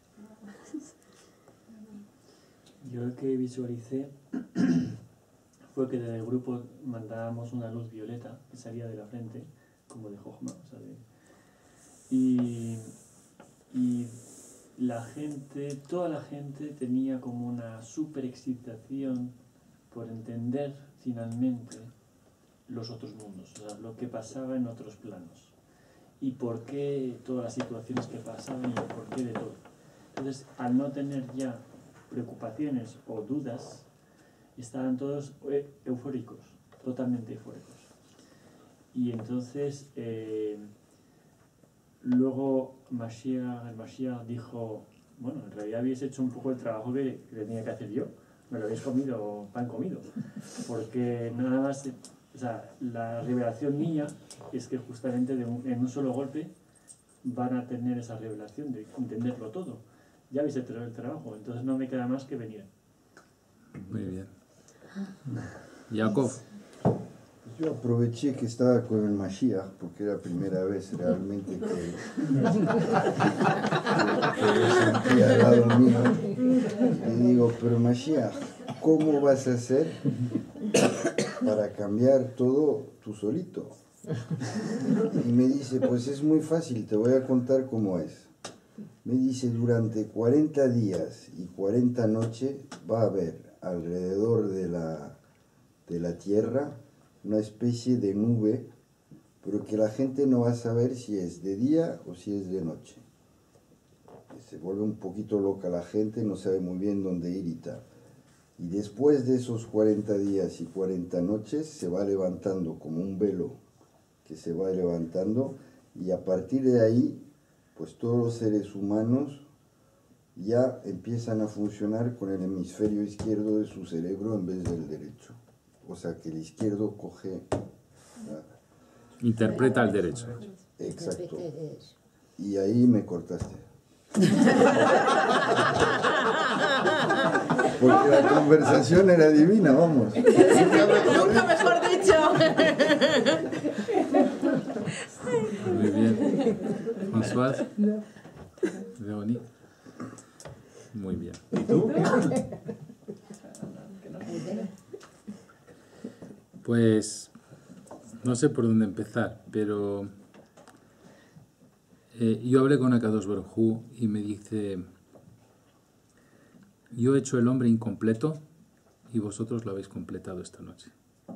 Yo lo que visualicé fue que desde el grupo mandábamos una luz violeta que salía de la frente, como de Jochma, o sea, de- y, y la gente, toda la gente tenía como una super excitación por entender finalmente los otros mundos, o sea, lo que pasaba en otros planos y por qué todas las situaciones que pasaban y el porqué de todo. Entonces, al no tener ya preocupaciones o dudas, estaban todos eh, eufóricos, totalmente eufóricos. Y entonces, eh, luego Mashiach, el Mashiach dijo, bueno, en realidad habéis hecho un poco el trabajo que, que tenía que hacer yo, me lo habéis comido, pan comido, porque nada más, o sea, la revelación mía es que justamente de un, en un solo golpe van a tener esa revelación de entenderlo todo. Ya habéis hecho el trabajo, entonces no me queda más que venir. Muy bien. Jacob. Yo aproveché que estaba con el Mashiach, porque era la primera vez realmente que, que lo sentía al lado mío. Y digo, pero Mashiach, ¿cómo vas a hacer para cambiar todo tú solito? Y me dice, pues es muy fácil, te voy a contar cómo es. Me dice, durante cuarenta días y cuarenta noches va a haber alrededor de la, de la tierra una especie de nube, pero que la gente no va a saber si es de día o si es de noche. Se vuelve un poquito loca la gente, no sabe muy bien dónde ir y tal. Y después de esos cuarenta días y cuarenta noches se va levantando como un velo que se va levantando, y a partir de ahí pues todos los seres humanos ya empiezan a funcionar con el hemisferio izquierdo de su cerebro en vez del derecho. O sea que el izquierdo coge... Interpreta el derecho. Exacto. Y ahí me cortaste. Porque la conversación era divina, vamos. Nunca mejor dicho. Muy bien. François. Leonie. Muy bien. ¿Y tú? Pues no sé por dónde empezar, pero eh, yo hablé con Akadosh Baruj Hu y me dice, yo he hecho el hombre incompleto y vosotros lo habéis completado esta noche.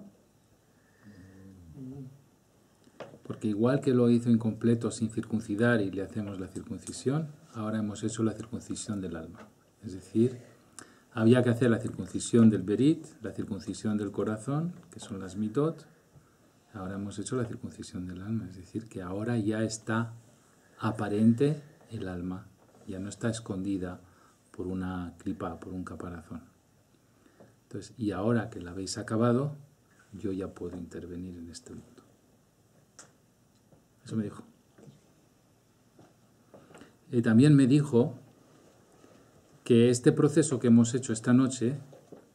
Porque igual que lo hizo incompleto sin circuncidar y le hacemos la circuncisión, ahora hemos hecho la circuncisión del alma. Es decir, había que hacer la circuncisión del berit, la circuncisión del corazón, que son las mitot. Ahora hemos hecho la circuncisión del alma, es decir, que ahora ya está aparente el alma, ya no está escondida por una clipa, por un caparazón. Entonces, y ahora que la habéis acabado, yo ya puedo intervenir en este mundo. Eso me dijo. Y también me dijo que este proceso que hemos hecho esta noche,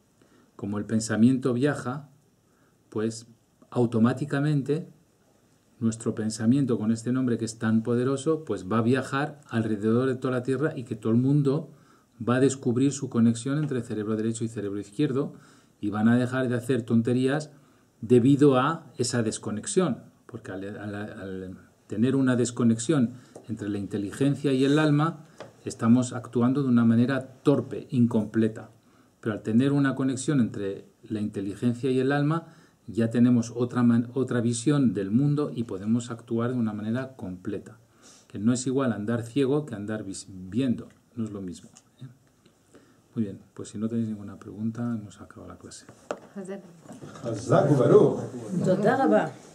como el pensamiento viaja, pues automáticamente nuestro pensamiento con este nombre que es tan poderoso, pues va a viajar alrededor de toda la Tierra y que todo el mundo va a descubrir su conexión entre cerebro derecho y cerebro izquierdo y van a dejar de hacer tonterías debido a esa desconexión. Porque al, al, al tener una desconexión entre la inteligencia y el alma, estamos actuando de una manera torpe, incompleta. Pero al tener una conexión entre la inteligencia y el alma, ya tenemos otra, man, otra visión del mundo y podemos actuar de una manera completa. Que no es igual andar ciego que andar viendo, no es lo mismo. ¿eh? Muy bien, pues si no tenéis ninguna pregunta, hemos acabado la clase. Hazaku Baruch. תודה רבה.